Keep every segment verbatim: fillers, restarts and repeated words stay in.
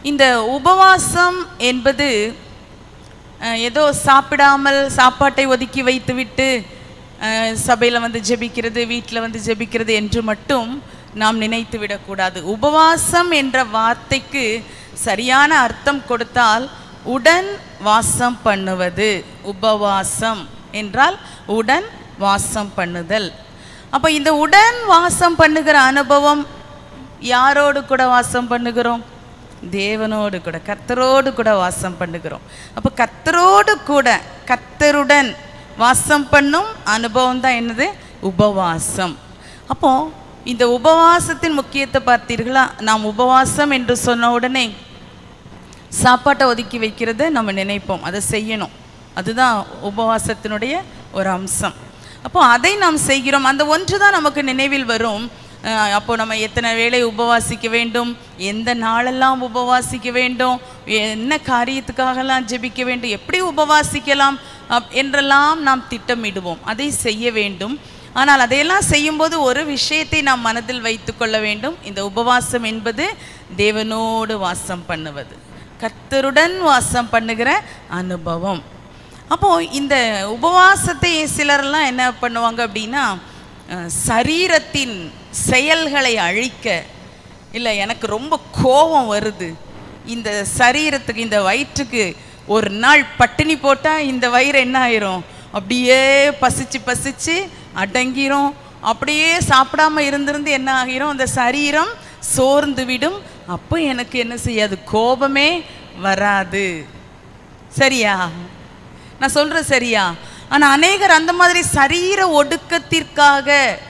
இந்த உபவாசம் என்பது ஏதோ சாப்பிடாமல் சாப்பாட்டை ஒதுக்கி வைத்துவிட்டு சபையில் வந்து ஜெபிக்கிறது, வீட்டில் வந்து ஜெபிக்கிறது என்று மட்டும் நாம் நினைத்து விடக்கூடாது. உபவாசம் என்ற வார்த்தைக்கு சரியான அர்த்தம் கொடுத்தால் உடன் வாசம் பண்ணுவது. உபவாசம் என்றால் உடன் வாசம் பண்ணுதல். அப்போ இந்த உடன் வாசம் பண்ணுகிற அனுபவம் யாரோடு கூட வாசம் பண்ணுகிறோம்? தேவனோடு கூட, கர்த்தரோடு கூட வாசம் பண்ணுகிறோம். அப்போ கர்த்தரோடு கூட, கர்த்தருடன் வாசம் பண்ணும் அனுபவம் தான் என்னது? உபவாசம். அப்போ இந்த உபவாசத்தின் முக்கியத்தை பார்த்தீர்களா? நாம் உபவாசம் என்று சொன்ன உடனே சாப்பாட்டை ஒதுக்கி வைக்கிறத நம்ம நினைப்போம், அதை செய்யணும். அதுதான் உபவாசத்தினுடைய ஒரு அம்சம். அப்போ அதை நாம் செய்கிறோம், அந்த ஒன்று தான் நமக்கு நினைவில் வரும். அப்போ நம்ம எத்தனை வேளை உபவாசிக்க வேண்டும், எந்த நாளெல்லாம் உபவாசிக்க வேண்டும், என்ன காரியத்துக்காகலாம் ஜெபிக்க வேண்டும், எப்படி உபவாசிக்கலாம் என்றெல்லாம் நாம் திட்டமிடுவோம், அதை செய்ய வேண்டும். ஆனால் அதையெல்லாம் செய்யும்போது ஒரு விஷயத்தை நாம் மனதில் வைத்து கொள்ள வேண்டும். இந்த உபவாசம் என்பது தேவனோடு வாசம் பண்ணுவது, கர்த்தருடன் வாசம் பண்ணுகிற அனுபவம். அப்போது இந்த உபவாசத்தை சிலரெல்லாம் என்ன பண்ணுவாங்க அப்படின்னா, சரீரத்தின் செயல்களை அழிக்க, இல்லை எனக்கு ரொம்ப கோபம் வருது, இந்த சரீரத்துக்கு, இந்த வயிற்றுக்கு ஒரு நாள் பட்டினி போட்டால் இந்த வயிறு என்ன ஆயிரும்? அப்படியே பசிச்சு பசிச்சு அடங்கிரும். அப்படியே சாப்பிடாம இருந்திருந்து என்ன ஆகிரும்? அந்த சரீரம் சோர்ந்து விடும். அப்போ எனக்கு என்ன செய்யாது? கோபமே வராது. சரியா? நான் சொல்கிறேன் சரியா? ஆனால் அநேகர் அந்த மாதிரி சரீர ஒடுக்கத்திற்காக,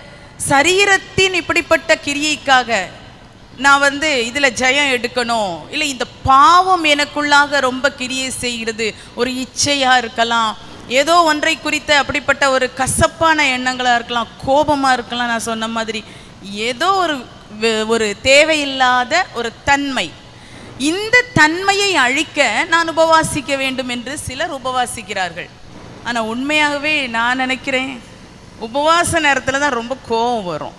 சரீரத்தின் இப்படிப்பட்ட கிரியைக்காக, நான் வந்து இதில் ஜெயம் எடுக்கணும், இல்லை இந்த பாவம் எனக்குள்ளாக ரொம்ப கிரியை செய்கிறது, ஒரு இச்சையாக இருக்கலாம், ஏதோ ஒன்றை குறித்த அப்படிப்பட்ட ஒரு கசப்பான எண்ணங்களாக இருக்கலாம், கோபமாக இருக்கலாம், நான் சொன்ன மாதிரி ஏதோ ஒரு ஒரு தேவையில்லாத ஒரு தன்மை, இந்த தன்மையை அழிக்க நான் உபவாசிக்க வேண்டும் என்று சிலர் உபவாசிக்கிறார்கள். ஆனால் உண்மையாகவே நான் நினைக்கிறேன், உபவாச நேரத்தில் தான் ரொம்ப கோபம் வரும்.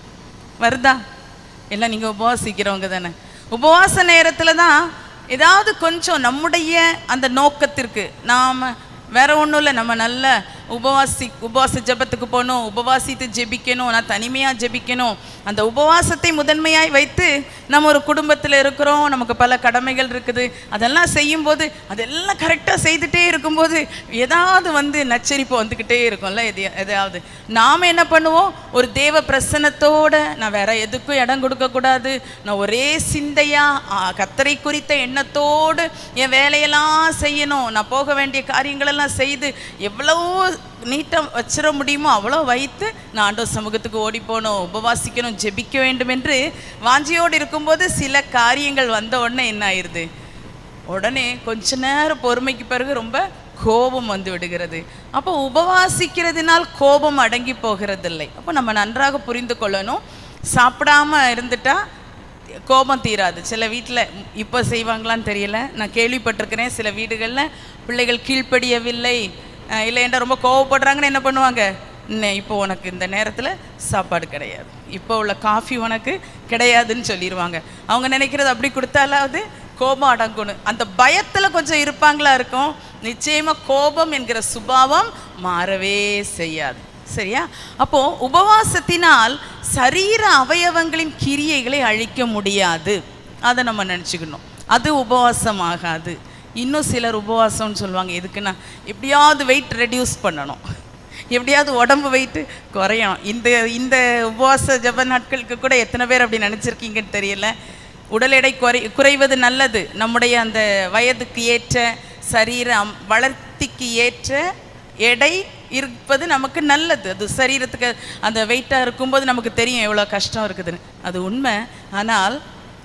வருதா? எல்லாம் நீங்கள் உபவாசிக்கிறவங்க தானே. உபவாச நேரத்தில் தான் ஏதாவது கொஞ்சம் நம்முடைய அந்த நோக்கத்திற்கு, நாம் வேற ஒன்றும் இல்லை, நம்ம நல்ல உபவாசி உபவாச ஜெபத்துக்கு போகணும், உபவாசித்து ஜெபிக்கணும், நான் தனிமையாக ஜெபிக்கணும், அந்த உபவாசத்தை முதன்மையாய் வைத்து நம்ம ஒரு குடும்பத்தில் இருக்கிறோம், நமக்கு பல கடமைகள் இருக்குது, அதெல்லாம் செய்யும்போது அதெல்லாம் கரெக்டாக செய்துகிட்டே இருக்கும்போது ஏதாவது வந்து நச்சரிப்பு வந்துக்கிட்டே இருக்கும்ல, எது எதாவது நாம் என்ன பண்ணுவோம்? ஒரு தேவ பிரசன்னத்தோடு, நான் வேற எதுக்கும் இடம் கொடுக்கக்கூடாது, நான் ஒரே சிந்தையாக கர்த்தரை குறித்த எண்ணத்தோடு என் வேலையெல்லாம் செய்யணும், நான் போக வேண்டிய காரியங்களெல்லாம் செய்து எவ்வளவோ நீட்டம் வச்சிட முடியுமோ அவ்வளோ வைத்து நான் ஆண்டவர் சமூகத்துக்கு ஓடி போகணும், உபவாசிக்கணும், ஜெபிக்க வேண்டும் என்று வாஞ்சியோடு இருக்கும்போது சில காரியங்கள் வந்த உடனே என்ன ஆயிடுது? உடனே கொஞ்ச நேரம் பொறுமைக்கு பிறகு ரொம்ப கோபம் வந்து விடுகிறது. அப்போ உபவாசிக்கிறதுனால் கோபம் அடங்கி போகிறதில்லை. அப்போ நம்ம நன்றாக புரிந்து கொள்ளணும், சாப்பிடாம இருந்துட்டா கோபம் தீராது. சில வீட்டில் இப்போ செய்வாங்களான்னு தெரியல, நான் கேள்விப்பட்டிருக்கிறேன், சில வீடுகளில் பிள்ளைகள் கீழ்ப்படியவில்லை, இல்லை என்ன ரொம்ப கோவப்படுறாங்கன்னு என்ன பண்ணுவாங்க? இன்னும் இப்போ உனக்கு இந்த நேரத்தில் சாப்பாடு கிடையாது, இப்போ உள்ள காஃபி உனக்கு கிடையாதுன்னு சொல்லிடுவாங்க. அவங்க நினைக்கிறது அப்படி கொடுத்தாலாவது கோபம் அடங்கணும், அந்த பயத்தில் கொஞ்சம் இருப்பாங்களா இருக்கும். நிச்சயமாக கோபம் என்கிற சுபாவம் மாறவே செய்யாது. சரியா? அப்போது உபவாசத்தினால் சரீர அவயவங்களின் கிரியைகளை அழிக்க முடியாது, அதை நம்ம நினச்சிக்கணும். அது உபவாசம் ஆகாது. இன்னும் சிலர் உபவாசம்னு சொல்லுவாங்க, எதுக்குன்னா எப்படியாவது வெயிட் ரெடியூஸ் பண்ணணும், எப்படியாவது உடம்பு வெயிட்டு குறையணும். இந்த இந்த உபவாச ஜப நாட்களுக்கு கூட எத்தனை பேர் அப்படி நினச்சிருக்கீங்கன்னு தெரியல. உடல் எடை குறை குறைவது நல்லது, நம்முடைய அந்த வயதுக்கு ஏற்ற சரீர வளர்த்திக்கு ஏற்ற எடை இருப்பது நமக்கு நல்லது. அது சரீரத்துக்கு அந்த வெயிட்டாக இருக்கும்போது நமக்கு தெரியும் எவ்வளோ கஷ்டம் இருக்குதுன்னு, அது உண்மை. ஆனால்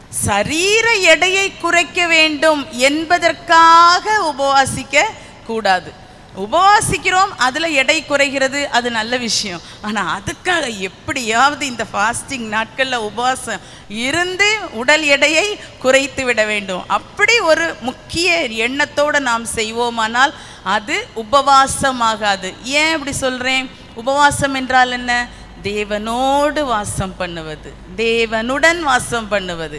சரீர எடையை குறைக்க வேண்டும் என்பதற்காக உபவாசிக்க கூடாது. உபவாசிக்கிறோம், அதில் எடை குறைகிறது, அது நல்ல விஷயம். ஆனால் அதுக்காக எப்படியாவது இந்த ஃபாஸ்டிங் நாட்களில் உபவாசம் இருந்து உடல் எடையை குறைத்து விட வேண்டும், அப்படி ஒரு முக்கிய எண்ணத்தோடு நாம் செய்வோமானால் அது உபவாசமாகாது. ஏன் அப்படி சொல்கிறேன்? உபவாசம் என்றால் என்ன? தேவனோடு வாசம் பண்ணுவது, தேவனுடன் வாசம் பண்ணுவது.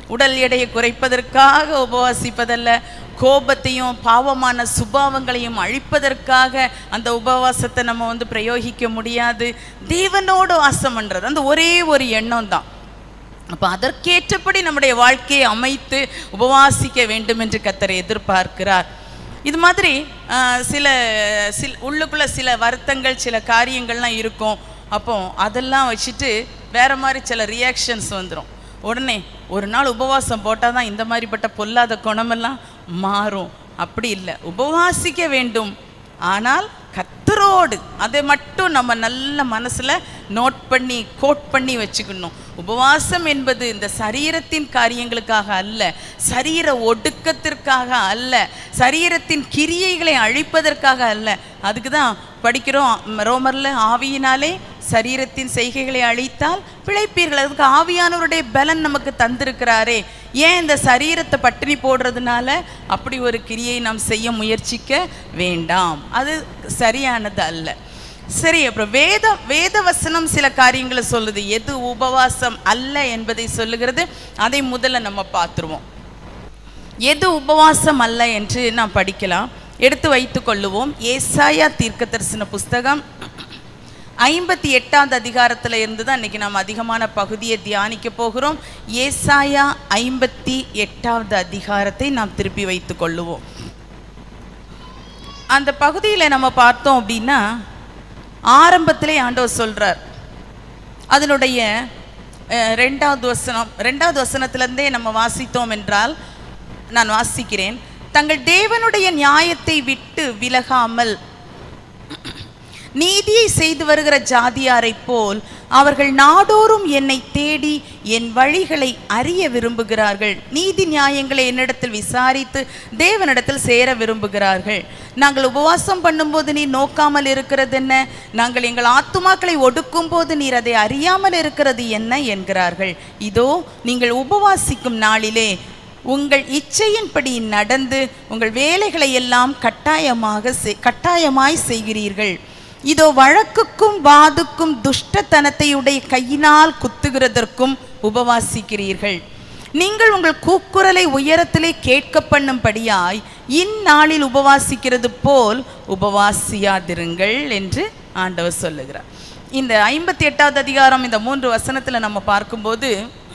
உடல் எடையை குறைப்பதற்காக உபவாசிப்பதல்ல, கோபத்தையும் பாவமான சுபாவங்களையும் அழிப்பதற்காக அந்த உபவாசத்தை நம்ம வந்து பிரயோகிக்க முடியாது. தேவனோடு வாசம் பண்ணுறது அந்த ஒரே ஒரு எண்ணம் தான். அப்போ அதற்கேற்றபடி நம்முடைய வாழ்க்கையை அமைத்து உபவாசிக்க வேண்டும் என்று கர்த்தர் எதிர்பார்க்கிறார். இது மாதிரி சில சில உள்ளுக்குள்ள சில வருத்தங்கள், சில காரியங்கள்லாம் இருக்கும். அப்போ அதெல்லாம் வச்சுட்டு வேற மாதிரி சில ரியாக்ஷன்ஸ் வந்துடும். உடனே ஒரு நாள் உபவாசம் போட்டால் தான் இந்த மாதிரிப்பட்ட பொல்லாத குணமெல்லாம் மாறும். அப்படி இல்லை, உபவாசிக்க வேண்டும். ஆனால் கர்த்தரோடு அதை மட்டும் நம்ம நல்ல மனசில் நோட் பண்ணி கோட் பண்ணி வச்சுக்கணும். உபவாசம் என்பது இந்த சரீரத்தின் காரியங்களுக்காக அல்ல, சரீர ஒடுக்கத்திற்காக அல்ல, சரீரத்தின் கிரியைகளை அழிப்பதற்காக அல்ல. அதுக்கு தான் படிக்கிறோம் ரோமரில், ஆவியினாலே சரீரத்தின் செய்கைகளை அழித்தால் பிழைப்பீர்கள். அதுக்கு ஆவியானவருடைய பலன் நமக்கு தந்திருக்கிறாரே. ஏன் இந்த சரீரத்தை பட்டினி போடுறதுனால அப்படி ஒரு கிரியை நாம் செய்ய முயற்சிக்க வேண்டாம், அது சரியானது அல்ல. சரி, அப்புறம் வேத வேத வசனம் சில காரியங்களை சொல்லுது, எது உபவாசம் அல்ல என்பதை சொல்லுகிறது. அதை முதல்ல நம்ம பார்த்துருவோம். எது உபவாசம் அல்ல என்று நாம் படிக்கலாம், எடுத்து வைத்து கொள்ளுவோம். ஏசாயா தீர்க்கதரிசன புஸ்தகம் ஐம்பத்தி எட்டாவது அதிகாரத்தில் இருந்து தான் இன்றைக்கி நாம் அதிகமான பகுதியை தியானிக்க போகிறோம். ஏசாயா ஐம்பத்தி எட்டாவது அதிகாரத்தை நாம் திருப்பி வைத்து கொள்ளுவோம். அந்த பகுதியில் நம்ம பார்த்தோம் அப்படின்னா ஆரம்பத்திலே ஆண்டவர் சொல்கிறார். அதனுடைய ரெண்டாவது வசனம் ரெண்டாவது வசனத்திலேருந்தே நம்ம வாசித்தோம் என்றால், நான் வாசிக்கிறேன். தங்கள் தேவனுடைய நியாயத்தை விட்டு விலகாமல் நீதியை செய்து வருகிற ஜாதியாரை போல் அவர்கள் நாடோறும் என்னை தேடி என் வழிகளை அறிய விரும்புகிறார்கள். நீதி நியாயங்களை என்னிடத்தில் விசாரித்து தேவனிடத்தில் சேர விரும்புகிறார்கள். நாங்கள் உபவாசம் பண்ணும்போது நீர் நோக்காமல் இருக்கிறது என்ன? நாங்கள் எங்கள் ஆத்துமாக்களை ஒடுக்கும் போது நீர் அதை அறியாமல் இருக்கிறது என்ன என்கிறார்கள். இதோ நீங்கள் உபவாசிக்கும் நாளிலே உங்கள் இச்சையின்படி நடந்து உங்கள் வேலைகளை எல்லாம் கட்டாயமாக கட்டாயமாய் செய்கிறீர்கள். இதோ வழக்குக்கும் வாதுக்கும் துஷ்டத்தனத்தையுடைய கையினால் குத்துகிறதற்கும் உபவாசிக்கிறீர்கள். நீங்கள் உங்கள் கூக்குரலை உயரத்திலே கேட்க பண்ணும்படியாய் இந்நாளில் உபவாசிக்கிறது போல் உபவாசியாதிருங்கள் என்று ஆண்டவர் சொல்லுகிறார். இந்த ஐம்பத்தி எட்டாவது அதிகாரம் இந்த மூன்று வசனத்தில் நம்ம பார்க்கும்போது,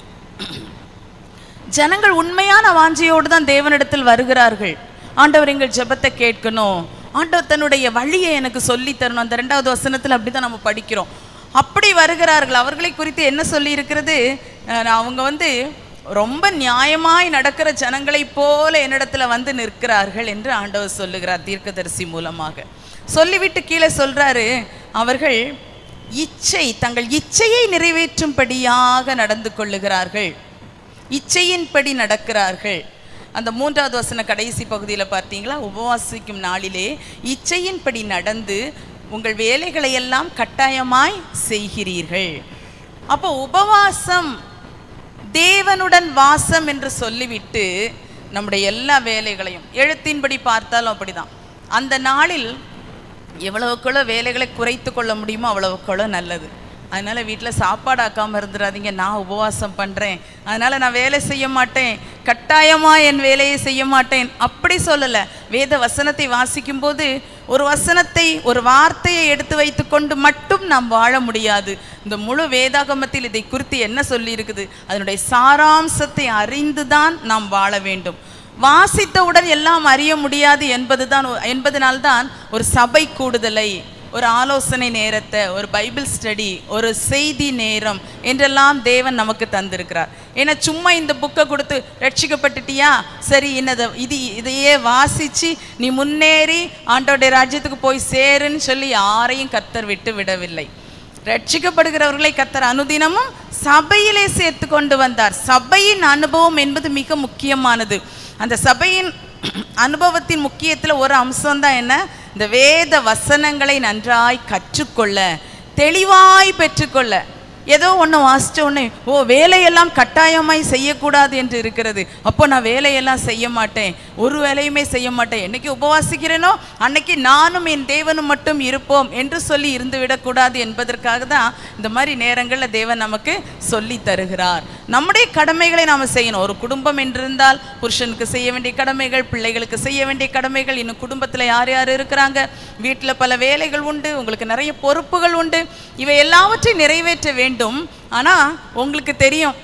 ஜனங்கள் உண்மையான வாஞ்சையோடு தான் தேவனிடத்தில் வருகிறார்கள். ஆண்டவர் எங்கள் ஜெபத்தை கேட்கணும், ஆண்டவர் தன்னுடைய வழியை எனக்கு சொல்லி தரணும். அந்த ரெண்டாவது வசனத்தில் அப்படி தான் நம்ம படிக்கிறோம். அப்படி வருகிறார்கள். அவர்களை குறித்து என்ன சொல்லி இருக்கிறது? அவங்க வந்து ரொம்ப நியாயமாய் நடக்கிற ஜனங்களை போல என்னிடத்துல வந்து நிற்கிறார்கள் என்று ஆண்டவர் சொல்லுகிறார் தீர்க்கதரிசி மூலமாக. சொல்லிவிட்டு கீழே சொல்றாரு, அவர்கள் இச்சை தங்கள் இச்சையை நிறைவேற்றும்படியாக நடந்து கொள்ளுகிறார்கள், இச்சையின்படி நடக்கிறார்கள். அந்த மூன்றாவது வசன கடைசி பகுதியில் பார்த்தீங்களா, உபவாசிக்கும் நாளிலே இச்சையின்படி நடந்து உங்கள் வேலைகளை எல்லாம் கட்டாயமாய் செய்கிறீர்கள். அப்போ உபவாசம் தேவனுடன் வாசம் என்று சொல்லிவிட்டு நம்முடைய எல்லா வேலைகளையும், எழுத்தின்படி பார்த்தாலும் அப்படிதான், அந்த நாளில் எவ்வளவுக்குள்ள வேலைகளை குறைத்து கொள்ள முடியுமோ அவ்வளவுக்குள்ள நல்லது. அதனால் வீட்டில் சாப்பாடு ஆக்காமல் இருந்துடாதீங்க. நான் உபவாசம் பண்ணுறேன், அதனால் நான் வேலை செய்ய மாட்டேன், கட்டாயமாக என் வேலையை செய்ய மாட்டேன் அப்படி சொல்லலை. வேத வசனத்தை வாசிக்கும்போது ஒரு வசனத்தை ஒரு வார்த்தையை எடுத்து வைத்து கொண்டு மட்டும் நாம் வாழ முடியாது. இந்த முழு வேதாகமத்தில் இதை குறித்து என்ன சொல்லி இருக்குது, அதனுடைய சாராம்சத்தை அறிந்து தான் நாம் வாழ வேண்டும். வாசித்தவுடன் எல்லாம் அறிய முடியாது என்பது தான் என்பதனால்தான் ஒரு சபை கூடுதலை, ஒரு ஆலோசனை நேரத்தை, ஒரு பைபிள் ஸ்டடி, ஒரு செய்தி நேரம் என்றெல்லாம் தேவன் நமக்கு தந்திருக்கிறார். ஏன்னா சும்மா இந்த புக்கை கொடுத்து ரட்சிக்கப்பட்டுட்டியா, சரி இன்னதை இது இதையே வாசித்து நீ முன்னேறி ஆண்டோடைய ராஜ்யத்துக்கு போய் சேருன்னு சொல்லி யாரையும் கர்த்தர் விட்டு விடவில்லை. ரட்சிக்கப்படுகிறவர்களை கர்த்தர் அனுதினமும் சபையிலே சேர்த்து கொண்டு வந்தார். சபையின் அனுபவம் என்பது மிக முக்கியமானது. அந்த சபையின் அனுபவத்தின் முக்கியத்தில் ஒரு அம்சம்தான் என்ன, இந்த வேத வசனங்களை நன்றாய் கற்றுக்கொள்ள, தெளிவாய் பெற்றுக்கொள்ள. ஏதோ ஒன்று வாசித்த உடனே ஓ வேலையெல்லாம் கட்டாயமாய் செய்யக்கூடாது என்று இருக்கிறது, அப்போ நான் வேலையெல்லாம் செய்ய மாட்டேன், ஒரு வேலையுமே செய்ய மாட்டேன், என்னைக்கு உபவாசிக்கிறேனோ அன்னைக்கு நானும் என் தேவனும் மட்டும் இருப்போம் என்று சொல்லி இருந்து விடக்கூடாது என்பதற்காக தான் இந்த மாதிரி நேரங்களில் தேவன் நமக்கு சொல்லி தருகிறார். நம்முடைய கடமைகளை நாம் செய்யணும். ஒரு குடும்பம் என்றிருந்தால் புருஷனுக்கு செய்ய வேண்டிய கடமைகள், பிள்ளைகளுக்கு செய்ய வேண்டிய கடமைகள், இன்னும் குடும்பத்தில் யார் யார் இருக்கிறாங்க, வீட்டில் பல வேலைகள் உண்டு, உங்களுக்கு நிறைய பொறுப்புகள் உண்டு, இவை எல்லாவற்றையும் நிறைவேற்ற வேண்டும். ஆனால் உங்களுக்கு தெரியும்,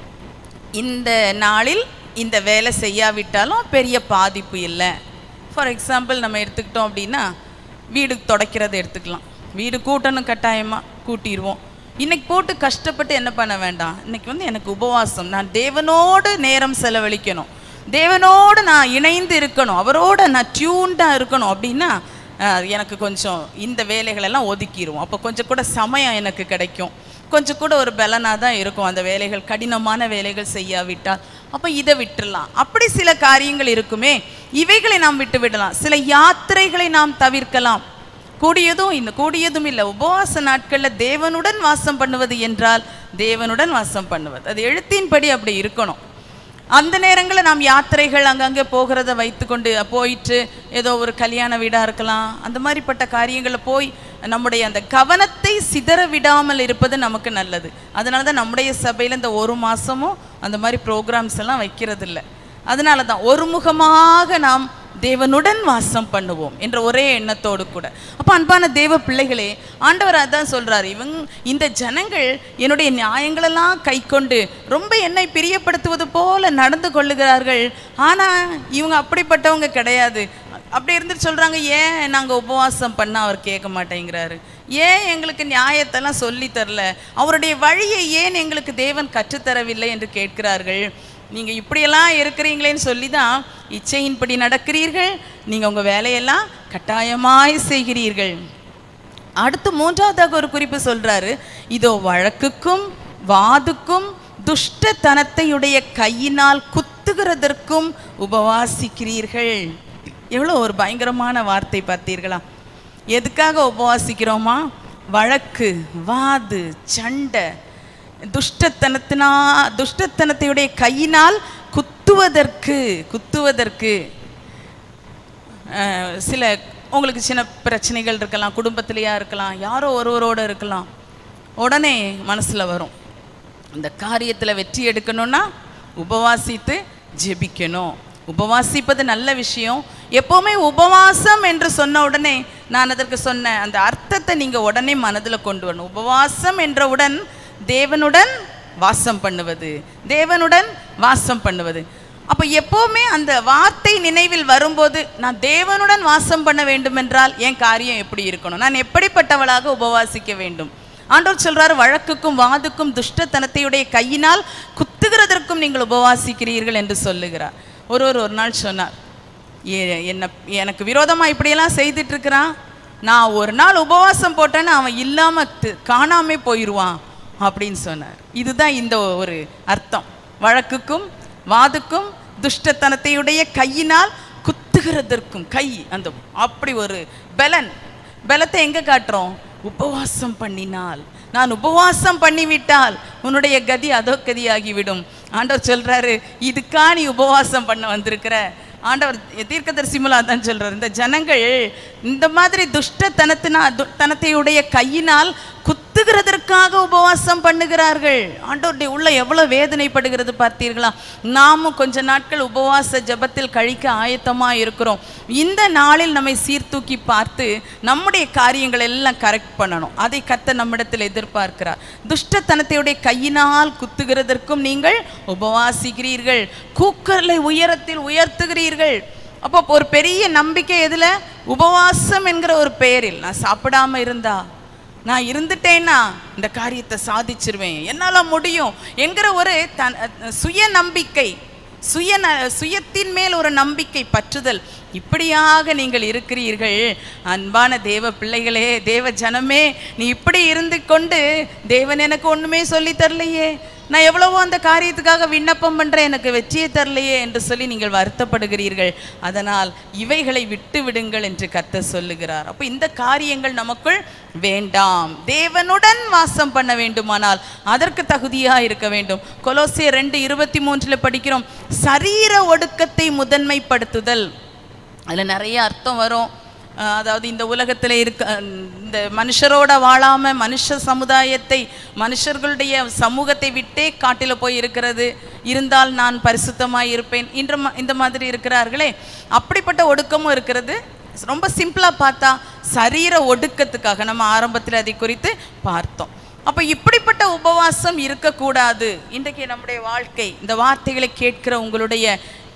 இந்த நாளில் இந்த வேலை செய்யாவிட்டாலும் பெரிய பாதிப்பு இல்லை. ஃபார் எக்ஸாம்பிள் நம்ம எடுத்துக்கிட்டோம் அப்படின்னா, வீடு துடைக்கிறத எடுத்துக்கலாம். வீடு கூட்டணும், கட்டாயமாக கூட்டிடுவோம். இன்றைக்கி போட்டு கஷ்டப்பட்டு என்ன பண்ண வேண்டாம், இன்றைக்கி வந்து எனக்கு உபவாசம், நான் தேவனோடு நேரம் செலவழிக்கணும், தேவனோடு நான் இணைந்து இருக்கணும், அவரோடு நான் டியூன்டாக இருக்கணும் அப்படின்னா எனக்கு கொஞ்சம் இந்த வேலைகளெல்லாம் ஒதுக்கிடுவோம். அப்போ கொஞ்சம் கூட சமயம் எனக்கு கிடைக்கும், கொஞ்சம் கூட ஒரு பலனாக தான் இருக்கும் அந்த வேலைகள், கடினமான வேலைகள் செய்யாவிட்டால். அப்போ இதை விட்டுடலாம். அப்படி சில காரியங்கள் இருக்குமே, இவைகளை நாம் விட்டு விடலாம். சில யாத்திரைகளை நாம் தவிர்க்கலாம். கூடியதும் இந்த கூடியதும் இல்லை, உபவாச நாட்களில் தேவனுடன் வாசம் பண்ணுவது என்றால் தேவனுடன் வாசம் பண்ணுவது, அது எழுத்தின்படி அப்படி இருக்கணும். அந்த நேரங்களில் நாம் யாத்திரைகள் அங்கங்கே போகிறத வைத்து கொண்டு போயிட்டு ஏதோ ஒரு கல்யாண வீடாக இருக்கலாம், அந்த மாதிரிப்பட்ட காரியங்களில் போய் நம்முடைய அந்த கவனத்தை சிதற விடாமல் இருப்பது நமக்கு நல்லது. அதனால தான் நம்முடைய சபையில் இந்த ஒரு மாதமும் அந்த மாதிரி ப்ரோக்ராம்ஸ் எல்லாம் வைக்கிறது இல்லை. அதனால தான் ஒருமுகமாக நாம் தேவனுடன் வாசம் பண்ணுவோம் என்ற ஒரே எண்ணத்தோடு கூட. அப்போ அன்பான தேவ பிள்ளைகளே, ஆண்டவர் அதான் சொல்கிறார், இவங்க இந்த ஜனங்கள் என்னுடைய நியாயங்களெல்லாம் கை கொண்டு ரொம்ப என்னை பிரியப்படுத்துவது போல நடந்து கொள்ளுகிறார்கள், ஆனால் இவங்க அப்படிப்பட்டவங்க கிடையாது. அப்படி இருந்துட்டு சொல்கிறாங்க, ஏன் நாங்கள் உபவாசம் பண்ணால் அவர் கேட்க மாட்டேங்கிறாரு, ஏன் எங்களுக்கு நியாயத்தெல்லாம் சொல்லி தரல, அவருடைய வழியை ஏன் எங்களுக்கு தேவன் கற்றுத்தரவில்லை என்று கேட்கிறார்கள். நீங்கள் இப்படியெல்லாம் இருக்கிறீங்களேன்னு சொல்லி தான் இச்சையின்படி நடக்கிறீர்கள், நீங்கள் உங்கள் வேலையெல்லாம் கட்டாயமாய் செய்கிறீர்கள். அடுத்து மூன்றாவதாக ஒரு குறிப்பு சொல்கிறாரு, இதோ வழக்குக்கும் வாதுக்கும் துஷ்டத்தனத்தையுடைய கையினால் குத்துகிறதற்கும் உபவாசிக்கிறீர்கள். எவ்வளோ ஒரு பயங்கரமான வார்த்தை பார்த்தீர்களா? எதுக்காக உபவாசிக்கிறோமா? வழக்கு, வாது, சண்டை, துஷ்டத்தனத்தினா துஷ்டத்தனத்தையுடைய கையினால் குத்துவதற்கு குத்துவதற்கு சில உங்களுக்கு சின்ன பிரச்சனைகள் இருக்கலாம், குடும்பத்திலேயா இருக்கலாம், யாரோ ஒருவரோடு இருக்கலாம். உடனே மனசில் வரும், இந்த காரியத்தில் வெற்றி எடுக்கணும்னா உபவாசித்து ஜெபிக்கணும். உபவாசிப்பது நல்ல விஷயம். எப்போவுமே உபவாசம் என்று சொன்ன உடனே நான் அதற்கு சொன்ன அந்த அர்த்தத்தை நீங்கள் உடனே மனதில் கொண்டு வரணும். உபவாசம் என்றவுடன் தேவனுடன் வாசம் பண்ணுவது, தேவனுடன் வாசம் பண்ணுவது. அப்போ எப்போவுமே அந்த வார்த்தை நினைவில் வரும்போது, நான் தேவனுடன் வாசம் பண்ண வேண்டும் என்றால் என் காரியம் எப்படி இருக்கணும், நான் எப்படிப்பட்டவளாக உபவாசிக்க வேண்டும். ஆண்டவர் சொல்றாரு, வழக்குக்கும் வாதுக்கும் துஷ்டத்தனத்தையுடைய கையினால் குத்துகிறதற்கும் நீங்கள் உபவாசிக்கிறீர்கள் என்று சொல்லுகிறார். ஒருவர் ஒரு நாள் சொன்னார், என்ன எனக்கு விரோதமாக இப்படியெல்லாம் செய்துட்டு இருக்கிறான், நான் ஒரு நாள் உபவாசம் போட்டேன்னு அவன் இல்லாமல் காணாமே போயிடுவான் அப்படின்னு சொன்னார். இதுதான் இந்த ஒரு அர்த்தம். வழக்குக்கும் வாதுக்கும் துஷ்டத்தனத்தையுடைய கையினால் குத்துகிறதற்கும், கை அந்த அப்படி ஒரு பலன், பலத்தை எங்கே காட்டுறோம்? உபவாசம் பண்ணினால், நான் உபவாசம் பண்ணிவிட்டால் உன்னுடைய கதி அதோ கதியாகிவிடும். ஆண்டவர் சொல்றாரு, இதுக்கா நீ உபவாசம் பண்ண வந்திருக்கிற? ஆண்டவர் தீர்க்கதரிசி மூலம் தான் சொல்றாரு, இந்த ஜனங்கள் இந்த மாதிரி துஷ்டத்தனத்தினா தனத்தையுடைய கையினால் குத்துகிறதற்காக உபவாசம் பண்ணுகிறார்கள். ஆண்டவருடைய உள்ள எவ்வளவு வேதனைப்படுகிறது பார்த்தீர்களா? நாமும் கொஞ்ச நாட்கள் உபவாச ஜபத்தில் கழிக்க ஆயத்தமாக இருக்கிறோம். இந்த நாளில் நம்மை சீர்தூக்கி பார்த்து நம்முடைய காரியங்கள் எல்லாம் கரெக்ட் பண்ணணும். அதை கர்த்தர் நம்மிடத்தில் எதிர்பார்க்கிறார். துஷ்டத்தனத்தையுடைய கையினால் குத்துகிறதற்கும் நீங்கள் உபவாசிக்கிறீர்கள், கூக்கர்களை உயரத்தில் உயர்த்துகிறீர்கள். அப்போ ஒரு பெரிய நம்பிக்கை எதில்? உபவாசம் என்கிற ஒரு பெயரில். நான் சாப்பிடாம இருந்தா, நான் இருந்துட்டேன்னா இந்த காரியத்தை சாதிச்சிருவேன், என்னால் முடியும் என்கிற ஒரு தன் சுய நம்பிக்கை, சுய சுயத்தின் மேல் ஒரு நம்பிக்கை, பற்றுதல், இப்படியாக நீங்கள் இருக்கிறீர்கள். அன்பான தேவ பிள்ளைகளே, தேவ ஜனமே, நீ இப்படி இருந்து கொண்டு தேவன் எனக்கு ஒன்றுமே சொல்லி தரலையே, நான் எவ்வளவோ அந்த காரியத்துக்காக விண்ணப்பம் பண்ணுறேன், எனக்கு வெற்றியை தரலையே என்று சொல்லி நீங்கள் வருத்தப்படுகிறீர்கள். அதனால் இவைகளை விட்டு விடுங்கள் என்று கர்த்தர் சொல்லுகிறார். அப்போ இந்த காரியங்கள் நமக்குள் வேண்டாம். தேவனுடன் வாசம் பண்ண வேண்டுமானால் அதற்கு தகுதியாக இருக்க வேண்டும். கொலோசியர் ரெண்டு இருபத்தி மூன்றில் படிக்கிறோம், சரீர ஒடுக்கத்தை முதன்மைப்படுத்துதல். அதில் நிறைய அர்த்தம் வரும். அதாவது இந்த உலகத்தில் இருக்க இந்த மனுஷரோட வாழாமல் மனுஷ சமுதாயத்தை மனுஷர்களுடைய சமூகத்தை விட்டே காட்டில் போய் இருக்கிறது, இருந்தால் நான் பரிசுத்தமாக இருப்பேன் இன்ற இந்த மாதிரி இருக்கிறார்களே, அப்படிப்பட்ட ஒடுக்கமும் இருக்கிறது. ரொம்ப சிம்பிளாக பார்த்தா சரீர ஒடுக்கத்துக்காக நம்ம ஆரம்பத்தில் அதை குறித்து பார்த்தோம். அப்போ இப்படிப்பட்ட உபவாசம் இருக்கக்கூடாது. இன்றைக்கு நம்முடைய வாழ்க்கை, இந்த வார்த்தைகளை கேட்கிற உங்களுடைய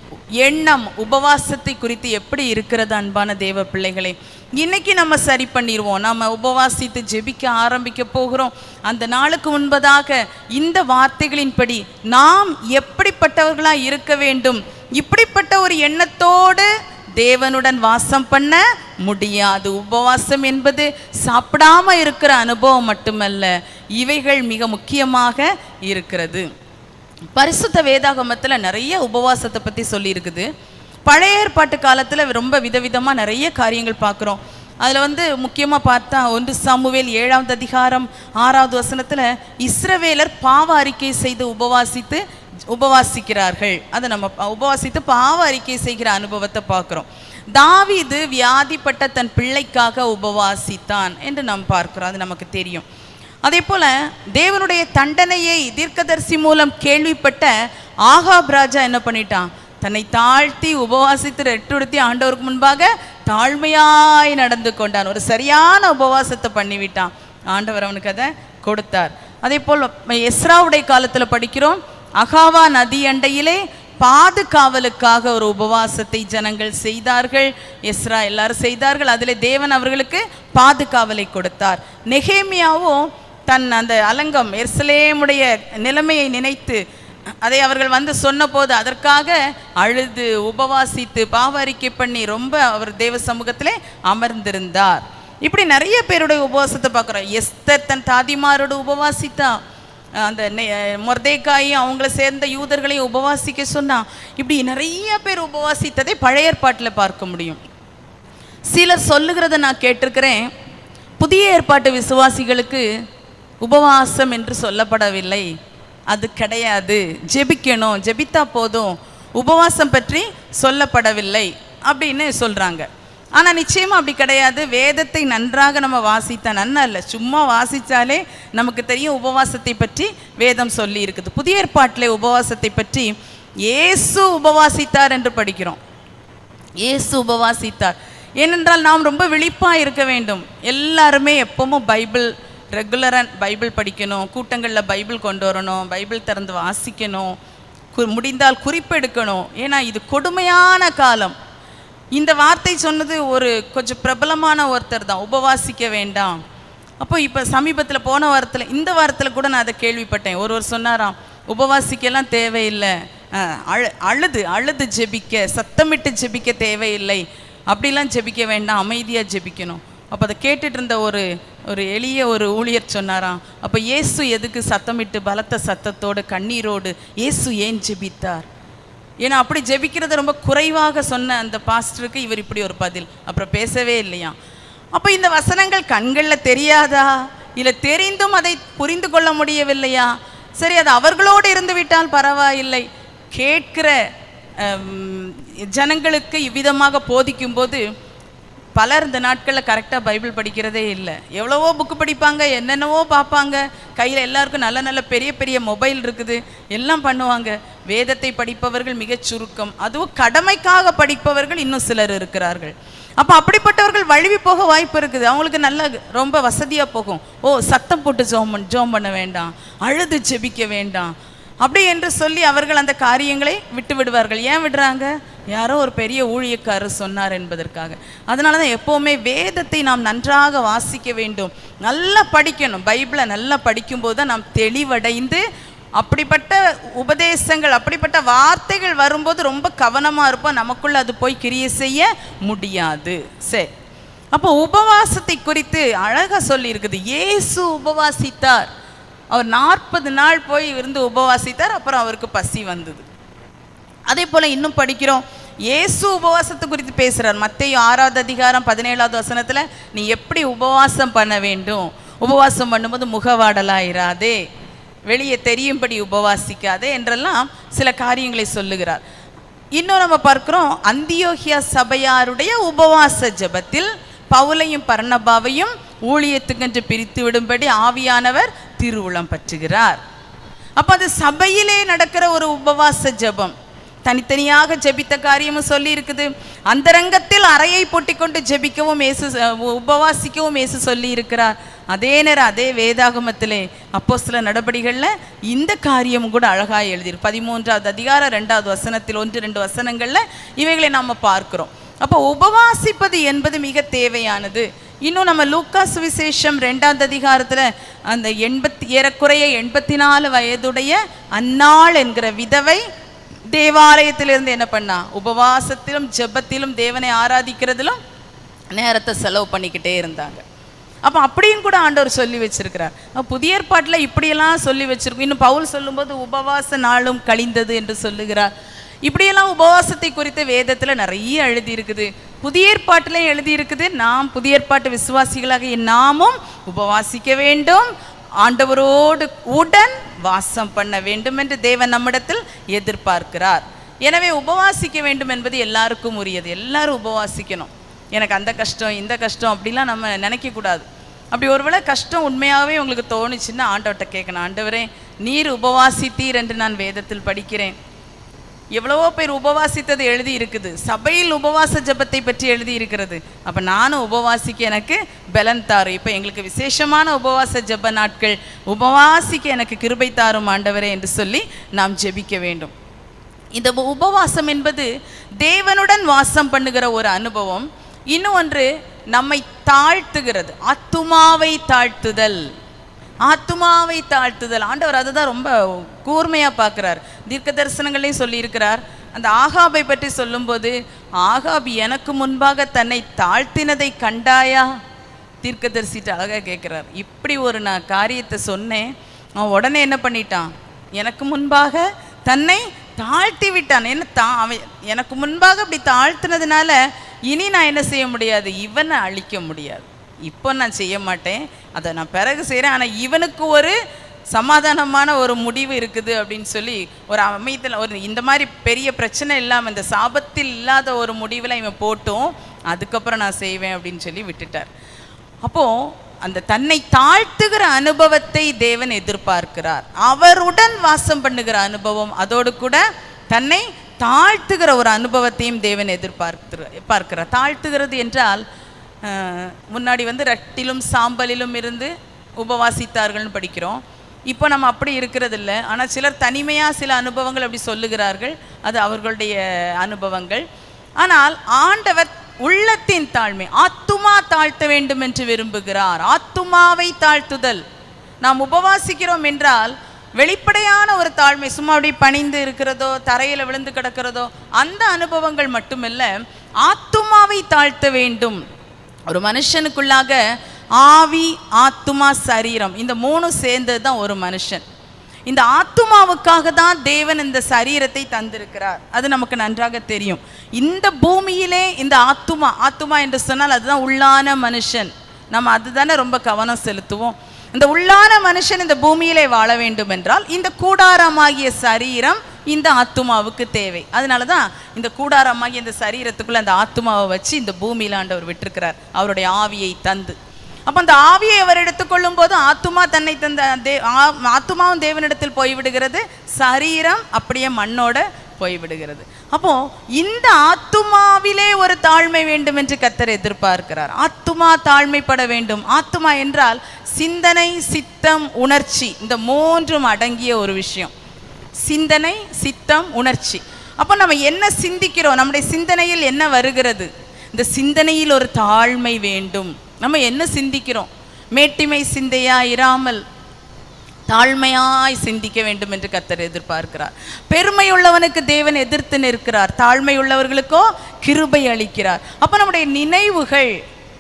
எண்ணம் உபவாசத்தை குறித்து எப்படி இருக்கிறது அன்பான தேவ பிள்ளைகளே? இன்னைக்கு நம்ம சரி பண்ணிடுவோம். நம்ம உபவாசித்து ஜெபிக்க ஆரம்பிக்க போகிறோம். அந்த நாளுக்கு முன்பதாக இந்த வார்த்தைகளின்படி நாம் எப்படிப்பட்டவர்களாக இருக்க வேண்டும், இப்படிப்பட்ட ஒரு எண்ணத்தோடு தேவனுடன் வாசம் பண்ண முடியாது. உபவாசம் என்பது சாப்பிடாம இருக்கிற அனுபவம் மட்டுமல்ல, இவைகள் மிக முக்கியமாக இருக்கிறது. பரிசுத்த வேதாகமத்தில் நிறைய உபவாசத்தை பற்றி சொல்லியிருக்குது. பழைய ஏற்பாட்டு காலத்தில் ரொம்ப விதவிதமாக நிறைய காரியங்கள் பார்க்குறோம். அதில் வந்து முக்கியமாக பார்த்தா ஒன்று சாமுவேல் ஏழாவது அதிகாரம் ஆறாவது வசனத்தில் இஸ்ரவேலர் பாவ அறிக்கை செய்து உபவாசித்து உபவாசிக்கிறார்கள். அதை நம்ம உபவாசித்து பாவ அறிக்கை செய்கிற அனுபவத்தை பார்க்குறோம். தாவீது வியாதிப்பட்ட தன் பிள்ளைக்காக உபவாசித்தான் என்று நாம் பார்க்கிறோம். அது நமக்கு தெரியும். அதே போல தேவனுடைய தண்டனையை தீர்க்கதரிசி மூலம் கேள்விப்பட்ட ஆகாப் ராஜா என்ன பண்ணிட்டான்? தன்னை தாழ்த்தி உபவாசித்து ரெட்டுடுத்தி ஆண்டவருக்கு முன்பாக தாழ்மையாய் நடந்து கொண்டான். ஒரு சரியான உபவாசத்தை பண்ணிவிட்டான். ஆண்டவர் அவனுக்கு அதை கொடுத்தார். அதே போல் எஸ்ராவுடைய காலத்தில் படிக்கிறோம், அகாவா நதி அண்டையிலே பாதுகாவலுக்காக ஒரு உபவாசத்தை ஜனங்கள் செய்தார்கள். எஸ்ரா எல்லாரும் செய்தார்கள். அதில் தேவன் அவர்களுக்கு பாதுகாவலை கொடுத்தார். நெகேமியாவும் தன் அந்த அலங்கம் எருசலேமுடைய நிலைமையை நினைத்து அதை அவர்கள் வந்து சொன்னபோது அதற்காக அழுது உபவாசித்து பாவ அறிக்கை பண்ணி ரொம்ப அவர் தேவ சமூகத்திலே அமர்ந்திருந்தார். இப்படி நிறைய பேருடைய உபவாசத்தை பார்க்குறோம். எஸ்தர் தன் தாதிமாரோடு உபவாசித்தா, அந்த மொர்தேக்காயும் அவங்கள சேர்ந்த யூதர்களையும் உபவாசிக்க சொன்னா. இப்படி நிறைய பேர் உபவாசித்ததை பழைய ஏற்பாட்டில் பார்க்க முடியும். சிலர் சொல்லுகிறத நான் கேட்டிருக்கிறேன், புதிய ஏற்பாட்டு விசுவாசிகளுக்கு உபவாசம் என்று சொல்லப்படவில்லை, அது கிடையாது, ஜெபிக்கணும், ஜெபித்தா போதும், உபவாசம் பற்றி சொல்லப்படவில்லை அப்படின்னு சொல்கிறாங்க. ஆனால் நிச்சயமாக அப்படி கிடையாது. வேதத்தை நன்றாக நம்ம வாசித்தா நன்னா இல்லை, சும்மா வாசித்தாலே நமக்கு தெரியும் உபவாசத்தை பற்றி வேதம் சொல்லி இருக்குது. புதிய ஏற்பாட்டிலே உபவாசத்தை பற்றி இயேசு உபவாசித்தார் என்று படிக்கிறோம். இயேசு உபவாசித்தார். ஏனென்றால் நாம் ரொம்ப விழிப்பாக இருக்க வேண்டும். எல்லாருமே எப்பவும் பைபிள் ரெகுலராக பைபிள் படிக்கணும், கூட்டங்களில் பைபிள் கொண்டு வரணும், பைபிள் திறந்து வாசிக்கணும், முடிந்தால் குறிப்பெடுக்கணும். ஏன்னா இது கொடுமையான காலம். இந்த வார்த்தை சொன்னது ஒரு கொஞ்சம் பிரபலமான ஒருத்தர் தான், உபவாசிக்க வேண்டாம். அப்போ இப்போ சமீபத்தில் போன வாரத்தில் இந்த வாரத்தில் கூட நான் அதை கேள்விப்பட்டேன். ஒருவர் சொன்னாராம், உபவாசிக்கெல்லாம் தேவையில்லை, அழு அழுது அழுது ஜெபிக்க, சத்தமிட்டு ஜெபிக்க தேவையில்லை, அப்படிலாம் ஜெபிக்க வேண்டாம், அமைதியாக ஜெபிக்கணும். அப்போ அதை கேட்டுட்டு இருந்த ஒரு ஒரு எளிய ஒரு ஊழியர் சொன்னாராம், அப்போ இயேசு எதுக்கு சத்தமிட்டு பலத்த சத்தத்தோடு கண்ணீரோடு இயேசு ஏன் ஜெபித்தார்? ஏன்னா அப்படி ஜெபிக்கிறது ரொம்ப குறைவாக சொன்ன அந்த பாஸ்டருக்கு இவர் இப்படி ஒரு பதில். அப்புறம் பேசவே இல்லையா. அப்போ இந்த வசனங்கள் கண்களில் தெரியாதா, இல்லை தெரிந்தும் அதை புரிந்து கொள்ள முடியவில்லையா? சரி, அது அவர்களோடு இருந்து விட்டால் பரவாயில்லை. கேட்கிற ஜனங்களுக்கு இவ்விதமாக போதிக்கும்போது பலர் இந்த நாட்களில் கரெக்டாக பைபிள் படிக்கிறதே இல்லை. எவ்வளவோ புக்கு படிப்பாங்க, என்னென்னவோ பார்ப்பாங்க, கையில் எல்லாருக்கும் நல்ல நல்ல பெரிய பெரிய மொபைல் இருக்குது, எல்லாம் பண்ணுவாங்க. வேதத்தை படிப்பவர்கள் மிகச் சுருக்கம், அதுவும் கடமைக்காக படிப்பவர்கள் இன்னும் சிலர் இருக்கிறார்கள். அப்போ அப்படிப்பட்டவர்கள் வழுவி போக வாய்ப்பு இருக்குது. அவங்களுக்கு நல்ல ரொம்ப வசதியாக போகும். ஓ, சத்தம் போட்டு ஜோம் ஜோம் பண்ண வேண்டாம், அழுது ஜெபிக்க வேண்டாம் அப்படி என்று சொல்லி அவர்கள் அந்த காரியங்களை விட்டு விடுவார்கள். ஏன் விடுறாங்க? யாரோ ஒரு பெரிய ஊழியக்காரர் சொன்னார் என்பதற்காக. அதனால தான் எப்போவுமே வேதத்தை நாம் நன்றாக வாசிக்க வேண்டும், நல்லா படிக்கணும். பைபிளை நல்லா படிக்கும்போது தான் நாம் தெளிவடைந்து அப்படிப்பட்ட உபதேசங்கள் அப்படிப்பட்ட வார்த்தைகள் வரும்போது ரொம்ப கவனமாக இருப்போம், நமக்குள்ள அது போய் கிரியை செய்ய முடியாது. சரி, அப்போ உபவாசத்தை குறித்து அழகாக சொல்லி இருக்குது. இயேசு உபவாசித்தார். அவர் நாற்பது நாள் போய் இருந்து உபவாசித்தார். அப்புறம் அவருக்கு பசி வந்தது. அதே போல் இன்னும் படிக்கிறோம், இயேசு உபவாசத்தை குறித்து பேசுகிறார். மத்தேயு ஆறாவது அதிகாரம் பதினேழாவது வசனத்தில் நீ எப்படி உபவாசம் பண்ண வேண்டும், உபவாசம் பண்ணும்போது முகவாடலாயிராதே, வெளியே தெரியும்படி உபவாசிக்காதே என்றெல்லாம் சில காரியங்களை சொல்லுகிறார். இன்னும் நம்ம பார்க்கிறோம், அந்தியோகியா சபையாருடைய உபவாச ஜெபத்தில் பவுலையும் பர்னபாவையும் ஊழியத்துக்கென்று பிரித்து விடும்படி ஆவியானவர் திருவுளம் பற்றுகிறார். அப்போ அது சபையிலே நடக்கிற ஒரு உபவாச ஜெபம். தனித்தனியாக ஜெபித்த காரியமும் சொல்லி இருக்குது. அந்தரங்கத்தில் அறையை பூட்டிக்கொண்டு ஜெபிக்கவும் இயேசு, உபவாசிக்கவும் இயேசு சொல்லி இருக்கிறார். அதே நேரம் அதே வேதாகமத்திலே அப்போஸ்தல நடபடிகளில் இந்த காரியமும் கூட அழகாக எழுதியிருக்கு. பதிமூன்றாவது அதிகாரம் ரெண்டாவது வசனத்தில் ஒன்று ரெண்டு வசனங்களில் இவைகளை நாம் பார்க்கிறோம். அப்போ உபவாசிப்பது என்பது மிக தேவையானது. இன்னும் நம்ம லூக்கா சுவிசேஷம் ரெண்டாவது அதிகாரத்தில் அந்த எண்பத்தி ஏறக்குறைய எண்பத்தி நாலு வயதுடைய அன்னாள் என்கிற விதவை தேவாலயத்திலிருந்து என்ன பண்ணா, உபவாசத்திலும் ஜெபத்திலும் தேவனை ஆராதிக்கிறதிலும் நேரத்தை செலவு பண்ணிக்கிட்டே இருந்தாங்க. அப்போ அப்படியும் கூட ஆண்டவர் சொல்லி வச்சிருக்கிறார். புதிய ஏற்பாட்டில் இப்படியெல்லாம் சொல்லி வச்சிருக்கோம். இன்னும் பவுல் சொல்லும்போது உபவாச நாளும் கழிந்தது என்று சொல்லுகிறார். இப்படியெல்லாம் உபவாசத்தை குறித்த வேதத்தில் நிறைய எழுதி இருக்குது. புதிய ஏற்பாட்டிலையும் எழுதி இருக்குது. நாம் புதிய ஏற்பாட்டு விசுவாசிகளாக நாமும் உபவாசிக்க வேண்டும், ஆண்டவரோடு உடன் வாசம் பண்ண வேண்டும் என்று தேவன் நம்மிடத்தில் எதிர்பார்க்கிறார். எனவே உபவாசிக்க வேண்டும் என்பது எல்லாருக்கும் உரியது. எல்லாரும் உபவாசிக்கணும். எனக்கு அந்த கஷ்டம் இந்த கஷ்டம் அப்படிலாம் நம்ம நினைக்கக்கூடாது. அப்படி ஒருவேளை கஷ்டம் உண்மையாகவே உங்களுக்கு தோணுச்சுன்னா ஆண்டவர்கிட்ட கேட்கணும், ஆண்டவரே நீர் உபவாசித்தீர் என்று நான் வேதத்தில் படிக்கிறேன். எவ்வளவோ பேர் உபவாசித்தது எழுதி இருக்குது. சபையில் உபவாச ஜெபத்தை பற்றி எழுதி இருக்கிறது. அப்போ நானும் உபவாசிக்க எனக்கு பலன் தாரும். இப்போ எங்களுக்கு விசேஷமான உபவாச ஜெப நாட்கள், உபவாசிக்க எனக்கு கிருபை தாரும் ஆண்டவரே என்று சொல்லி நாம் ஜெபிக்க வேண்டும். இந்த உபவாசம் என்பது தேவனுடன் வாசம் பண்ணுகிற ஒரு அனுபவம். இன்னும் ஒன்று நம்மை தாழ்த்துகிறது, ஆத்துமாவை தாழ்த்துதல். ஆத்துமாவை தாழ்த்துதல் ஆண்டவர் அதை தான் ரொம்ப கூர்மையாக பார்க்குறார். தீர்க்க தரிசனங்களையும் சொல்லியிருக்கிறார். அந்த ஆகாபை பற்றி சொல்லும்போது, ஆகாப் எனக்கு முன்பாக தன்னை தாழ்த்தினதை கண்டாயா? தீர்க்கதரிசிட்டு அழகாக கேட்குறார். இப்படி ஒரு நான் காரியத்தை சொன்னேன், அவன் உடனே என்ன பண்ணிட்டான், எனக்கு முன்பாக தன்னை தாழ்த்தி விட்டான். என்ன தா அவன் எனக்கு முன்பாக அப்படி தாழ்த்தினதுனால இனி நான் என்ன செய்ய முடியாது, இவனை அழிக்க முடியாது. இப்போ நான் செய்ய மாட்டேன், அதை நான் பிறகு செய்கிறேன். ஆனால் இவனுக்கு ஒரு சமாதானமான ஒரு முடிவு இருக்குது அப்படின்னு சொல்லி ஒரு அமைதியில் ஒரு இந்த மாதிரி பெரிய பிரச்சனை இல்லாமல் இந்த சாபத்தில் இல்லாத ஒரு முடிவில் இவன் போட்டும் அதுக்கப்புறம் நான் செய்வேன் அப்படின்னு சொல்லி விட்டுட்டார். அப்போது அந்த தன்னை தாழ்த்துகிற அனுபவத்தை தேவன் எதிர்பார்க்கிறார். அவருடன் வாசம் பண்ணுகிற அனுபவம், அதோடு கூட தன்னை தாழ்த்துகிற ஒரு அனுபவத்தையும் தேவன் எதிர்பார்த்து பார்க்கிறார். தாழ்த்துகிறது என்றால் முன்னாடி வந்து ரட்டிலும் சாம்பலிலும் இருந்து உபவாசித்தார்கள்னு படிக்கிறோம். இப்போ நம்ம அப்படி இருக்கிறது இல்லை. ஆனால் சிலர் தனிமையாக சில அனுபவங்கள் அப்படி சொல்லுகிறார்கள், அது அவர்களுடைய அனுபவங்கள். ஆனால் ஆண்டவர் உள்ளத்தின் தாழ்மை, ஆத்துமா தாழ்த்த வேண்டும் என்று விரும்புகிறார். ஆத்துமாவை தாழ்த்துதல். நாம் உபவாசிக்கிறோம் என்றால் வெளிப்படையான ஒரு தாழ்மை, சும்மா அப்படி பணிந்து இருக்கிறதோ தரையில் விழுந்து கிடக்கிறதோ அந்த அனுபவங்கள் மட்டுமல்ல, ஆத்துமாவை தாழ்த்த வேண்டும். ஒரு மனுஷனுக்குள்ளாக ஆவி, ஆத்துமா, சரீரம், இந்த மூணு சேர்ந்தது தான் ஒரு மனுஷன். இந்த ஆத்துமாவுக்காக தான் தேவன் இந்த சரீரத்தை தந்திருக்கிறார். அது நமக்கு நன்றாக தெரியும். இந்த பூமியிலே இந்த ஆத்துமா, ஆத்துமா என்று சொன்னால் அதுதான் உள்ளான மனுஷன். நம்ம அதுதானே ரொம்ப கவனம் செலுத்துவோம். இந்த உள்ளான மனுஷன் இந்த பூமியிலே வாழ வேண்டும் என்றால் இந்த கூடாரமாகிய சரீரம் இந்த ஆத்துமாவுக்கு தேவை. அதனால தான் இந்த கூடாரமாகிய இந்த சரீரத்துக்குள்ள அந்த ஆத்துமாவை வச்சு இந்த பூமியில் ஆண்டவர் விட்டிருக்கிறார், அவருடைய ஆவியை தந்து. அப்போ அந்த ஆவியை அவர் எடுத்துக்கொள்ளும் போது ஆத்துமா தன்னை தந்த தே ஆத்துமாவும் தேவனிடத்தில் போய்விடுகிறது, சரீரம் அப்படியே மண்ணோட போய்விடுகிறது. அப்போ இந்த ஆத்துமாவிலே ஒரு தாழ்மை வேண்டும் என்று கர்த்தர் எதிர்பார்க்கிறார். ஆத்துமா தாழ்மைப்பட வேண்டும். ஆத்துமா என்றால் சிந்தனை, சித்தம், உணர்ச்சி, இந்த மூன்றும் அடங்கிய ஒரு விஷயம். சிந்தனை, சித்தம், உணர்ச்சி. அப்போ நம்ம என்ன சிந்திக்கிறோம், நம்முடைய சிந்தனையில் என்ன வருகிறது, இந்த சிந்தனையில் ஒரு தாழ்மை வேண்டும். நம்ம என்ன சிந்திக்கிறோம், மேட்டிமை சிந்தையா இராமல் தாழ்மையாய் சிந்திக்க வேண்டும் என்று கர்த்தர் எதிர்பார்க்கிறார். பெருமை உள்ளவனுக்கு தேவன் எதிர்த்து நிற்கிறார், தாழ்மை உள்ளவர்களுக்கோ கிருபை அளிக்கிறார். அப்போ நம்முடைய நினைவுகள்,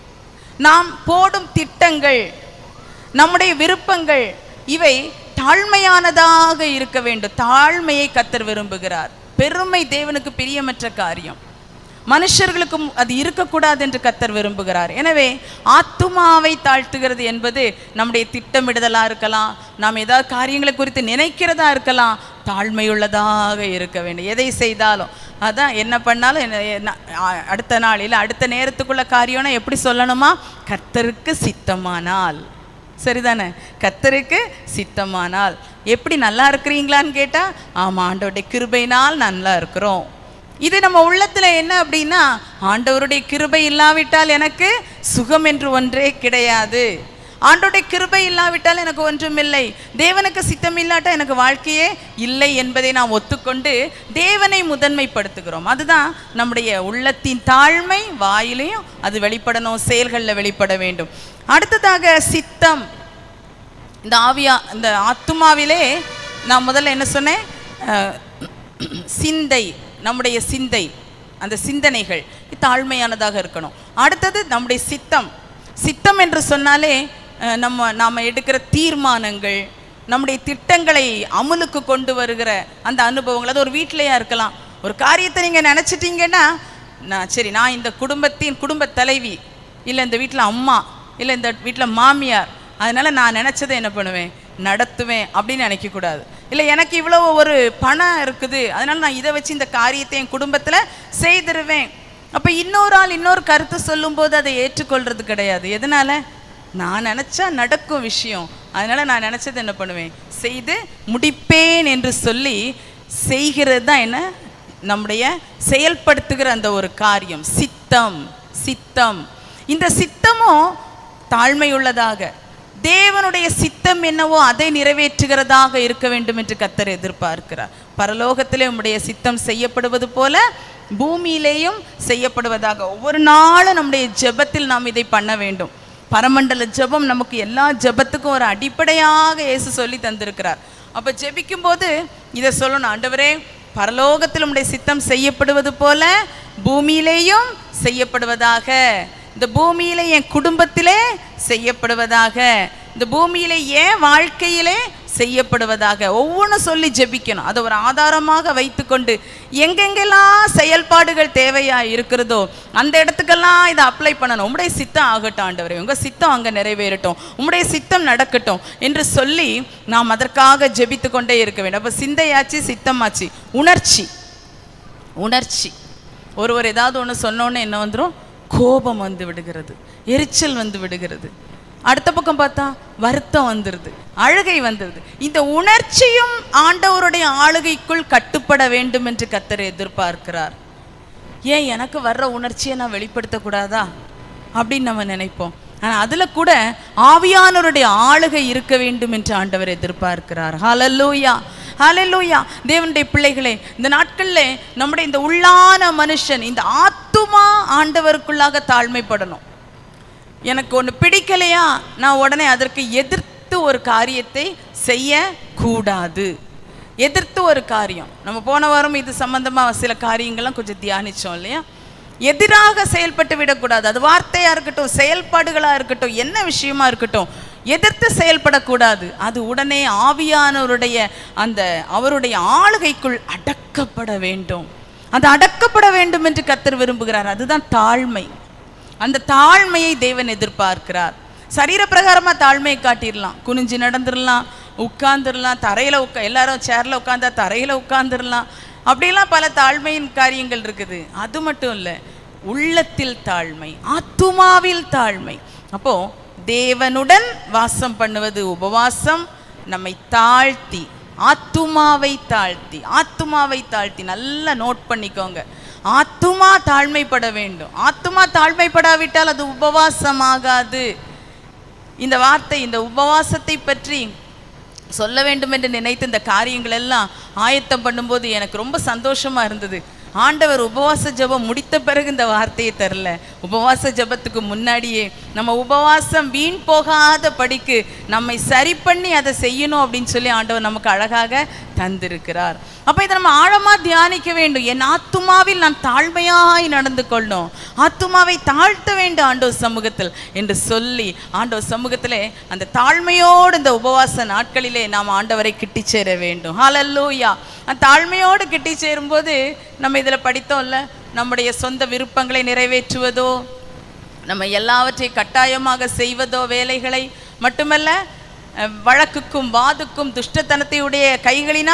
நாம் போடும் திட்டங்கள், நம்முடைய விருப்பங்கள் இவை தாழ்மையானதாக இருக்க வேண்டும். தாழ்மையை கர்த்தர் விரும்புகிறார். பெருமை தேவனுக்கு பிரியமற்ற காரியம், மனுஷர்களுக்கும் அது இருக்கக்கூடாது என்று கர்த்தர் விரும்புகிறார். எனவே ஆத்துமாவை தாழ்த்துகிறது என்பது நம்முடைய திட்டமிடுதலாக இருக்கலாம், நாம் ஏதாவது காரியங்களை குறித்து நினைக்கிறதா இருக்கலாம், தாழ்மையுள்ளதாக இருக்க வேண்டும். எதை செய்தாலும் அதான் என்ன பண்ணாலும் என்ன அடுத்த நாள் இல்லை அடுத்த நேரத்துக்குள்ள காரியம்னா எப்படி சொல்லணுமா? கர்த்தருக்கு சித்தமானால். சரிதானே? கர்த்தருக்கு சித்தமானால். எப்படி நல்லா இருக்கிறீங்களான்னு கேட்டால் ஆமாம், ஆண்டவருடைய கிருபையினால் நல்லா இருக்கிறோம். இது நம்ம உள்ளத்தில் என்ன அப்படின்னா, ஆண்டவருடைய கிருபை இல்லாவிட்டால் எனக்கு சுகம் என்று ஒன்றே கிடையாது, ஆண்டவருடைய கிருபை இல்லாவிட்டால் எனக்கு ஒன்றுமில்லை, தேவனுக்கு சித்தம் இல்லாட்டா எனக்கு வாழ்க்கையே இல்லை என்பதை நாம் ஒத்துக்கொண்டு தேவனை முதன்மைப்படுத்துகிறோம். அதுதான் நம்முடைய உள்ளத்தின் தாழ்மை. வாயிலையும் அது வெளிப்படணும், செயல்களில் வெளிப்பட வேண்டும். அடுத்ததாக சித்தம். இந்த ஆவியா இந்த ஆத்துமாவிலே நான் முதல்ல என்ன சொன்னேன்? சிந்தை, நம்முடைய சிந்தை, அந்த சிந்தனைகள் தாழ்மையானதாக இருக்கணும். அடுத்தது நம்முடைய சித்தம். சித்தம் என்று சொன்னாலே நம்ம நாம் எடுக்கிற தீர்மானங்கள், நம்முடைய திட்டங்களை அமுலுக்கு கொண்டு வருகிற அந்த அனுபவங்கள். அது ஒரு வீட்டிலையா இருக்கலாம். ஒரு காரியத்தை நீங்கள் நினச்சிட்டிங்கன்னா, நான் சரி நான் இந்த குடும்பத்தின் குடும்ப தலைவி, இல்லை இந்த வீட்டில் அம்மா, இல்லை இந்த வீட்டில் மாமியார், அதனால் நான் நினச்சதை என்ன பண்ணுவேன், நடத்துவேன் அப்படின்னு நினைக்கக்கூடாது. இல்லை எனக்கு இவ்வளோ ஒரு பணம் இருக்குது, அதனால் நான் இதை வச்சு இந்த காரியத்தை என் குடும்பத்தில் செய்திருவேன். அப்போ இன்னொரு ஆள் இன்னொரு கருத்து சொல்லும்போது அதை ஏற்றுக்கொள்வது கிடையாது. எதனால்? நான் நினச்சா நடக்கும் விஷயம், அதனால் நான் நினச்சது என்ன பண்ணுவேன், செய்து முடிப்பேன் என்று சொல்லி செய்கிறது தான் என்ன, நம்முடைய செயல்படுத்துகிற அந்த ஒரு காரியம் சித்தம். சித்தம் இந்த சித்தமும் தாழ்மையுள்ளதாக, தேவனுடைய சித்தம் என்னவோ அதை நிறைவேற்றுகிறதாக இருக்க வேண்டும் என்று கர்த்தர் எதிர்பார்க்கிறார். பரலோகத்திலே உம்முடைய சித்தம் செய்யப்படுவது போல பூமியிலேயும் செய்யப்படுவதாக. ஒவ்வொரு நாளும் நம்முடைய ஜெபத்தில் நாம் இதை பண்ண வேண்டும். பரமண்டல ஜெபம் நமக்கு எல்லா ஜெபத்துக்கும் ஒரு அடிப்படையாக இயேசு சொல்லி தந்திருக்கிறார். அப்போ ஜெபிக்கும் போது இதை சொல்லணும், ஆண்டவரே பரலோகத்தில் உம்முடைய சித்தம் செய்யப்படுவது போல பூமியிலேயும் செய்யப்படுவதாக, இந்த பூமியிலே என் குடும்பத்திலே செய்யப்படுவதாக, இந்த பூமியிலே என் வாழ்க்கையிலே செய்யப்படுவதாக, ஒவ்வொன்றும் சொல்லி ஜெபிக்கணும். அதை ஒரு ஆதாரமாக வைத்துக்கொண்டு எங்கெங்கெல்லாம் செயல்பாடுகள் தேவையா இருக்கிறதோ அந்த இடத்துக்கெல்லாம் இதை அப்ளை பண்ணணும். உம்முடைய சித்தம் ஆகட்டும் ஆண்டவரே, உங்கள் சித்தம் அங்கே நிறைவேறட்டும், உம்முடைய சித்தம் நடக்கட்டும் என்று சொல்லி நாம் அதற்காக ஜெபித்து கொண்டே இருக்க வேண்டும். அப்போ சிந்தையாச்சு, சித்தமாச்சு, உணர்ச்சி. உணர்ச்சி ஒருவர் ஏதாவது ஒன்று சொன்னோன்னு என்ன வந்துடும், கோபம் வந்து விடுகிறது, எரிச்சல் வந்து விடுகிறது. அடுத்த பக்கம் பார்த்தா வருத்தம் வந்துடுது, அழுகை வந்துடுது. இந்த உணர்ச்சியும் ஆண்டவருடைய ஆளுகைக்குள் கட்டுப்பட வேண்டும் என்று கர்த்தர் எதிர்பார்க்கிறார். ஏன் எனக்கு வர்ற உணர்ச்சியை நான் வெளிப்படுத்தக்கூடாதா அப்படின்னு நம்ம நினைப்போம். ஆனால் அதில் கூட ஆவியானவருடைய ஆளுகை இருக்க வேண்டும் என்று ஆண்டவர் எதிர்பார்க்கிறார். ஹல்லேலூயா, ஹல்லேலூயா. தேவனுடைய பிள்ளைகளே, இந்த நாட்களில் நம்முடைய இந்த உள்ளான மனுஷன், இந்த ஆத்துமா ஆண்டவருக்குள்ளாக தாழ்மைப்படணும். எனக்கு ஒன்று பிடிக்கலையா, நான் உடனே அதற்கு எதிர்த்து ஒரு காரியத்தை செய்யக்கூடாது. எதிர்த்து ஒரு காரியம், நம்ம போன வாரம் இது சம்பந்தமாக சில காரியங்கள்லாம் கொஞ்சம் தியானித்தோம் இல்லையா? எதிராக செயல்பட்டு விடக்கூடாது. அது வார்த்தையாக இருக்கட்டும், செயல்பாடுகளாக இருக்கட்டும், என்ன விஷயமா இருக்கட்டும், எதிர்த்து செயல்படக்கூடாது. அது உடனே ஆவியானவருடைய அந்த அவருடைய ஆளுகைக்குள் அடக்கப்பட வேண்டும். அது அடக்கப்பட வேண்டும் என்று கர்த்தர் விரும்புகிறார். அதுதான் தாழ்மை. அந்த தாழ்மையை தேவன் எதிர்பார்க்கிறார். சரீர பிரகாரமாக தாழ்மையை காட்டிடலாம், குனிஞ்சு நடந்துடலாம், உட்கார்ந்துடலாம், தரையில் உட்கா எல்லாரும் சேரில் உட்காந்தா தரையில் உட்கார்ந்துடலாம், அப்படிலாம் பல தாழ்மையின் காரியங்கள் இருக்குது. அது மட்டும் இல்லை, உள்ளத்தில் தாழ்மை, ஆத்துமாவில் தாழ்மை. அப்போது தேவனுடன் வாசம் பண்ணுவது உபவாசம். நம்மை தாழ்த்தி, ஆத்துமாவை தாழ்த்தி, ஆத்துமாவை தாழ்த்தி நல்லா நோட் பண்ணிக்கோங்க. ஆத்துமா தாழ்மைப்பட வேண்டும். ஆத்துமா தாழ்மைப்படாவிட்டால் அது உபவாசமாகாது. இந்த வார்த்தை, இந்த உபவாசத்தை பற்றி சொல்ல வேண்டும் என்று நினைத்து இந்த காரியங்கள் எல்லாம் ஆயத்தம் பண்ணும்போது எனக்கு ரொம்ப சந்தோஷமா இருந்தது. ஆண்டவர் உபவாச ஜெபம் முடித்த பிறகு இந்த வார்த்தையை தரல, உபவாச ஜெபத்துக்கு முன்னாடியே நம்ம உபவாசம் வீண் போகாத படிக்கு நம்மை சரி பண்ணி அதை செய்யணும் அப்படின்னு சொல்லி ஆண்டவர் நமக்கு அழகாக தந்திருக்கிறார். அப்போ இதை நம்ம ஆழமாக தியானிக்க வேண்டும். என் ஆத்துமாவில் நான் தாழ்மையாய் நடந்து கொள்ளணும், ஆத்துமாவை தாழ்த்த வேண்டும் ஆண்டவர் சமூகத்தில் என்று சொல்லி ஆண்டவர் சமூகத்திலே அந்த தாழ்மையோடு இந்த உபவாச நாட்களிலே நாம் ஆண்டவரை கிட்டி சேர வேண்டும். ஹல்லேலூயா. அந்த தாழ்மையோடு கிட்டி சேரும்போது நம்ம இதில் படித்தோம்ல, நம்முடைய சொந்த விருப்பங்களை நிறைவேற்றுவதோ, நம்ம எல்லாவற்றையும் கட்டாயமாக செய்வதோ, வேலைகளை மட்டுமல்ல வழக்குக்கும் வாதுக்கும் துஷ்டத்தனத்தையுடைய கைகளினால்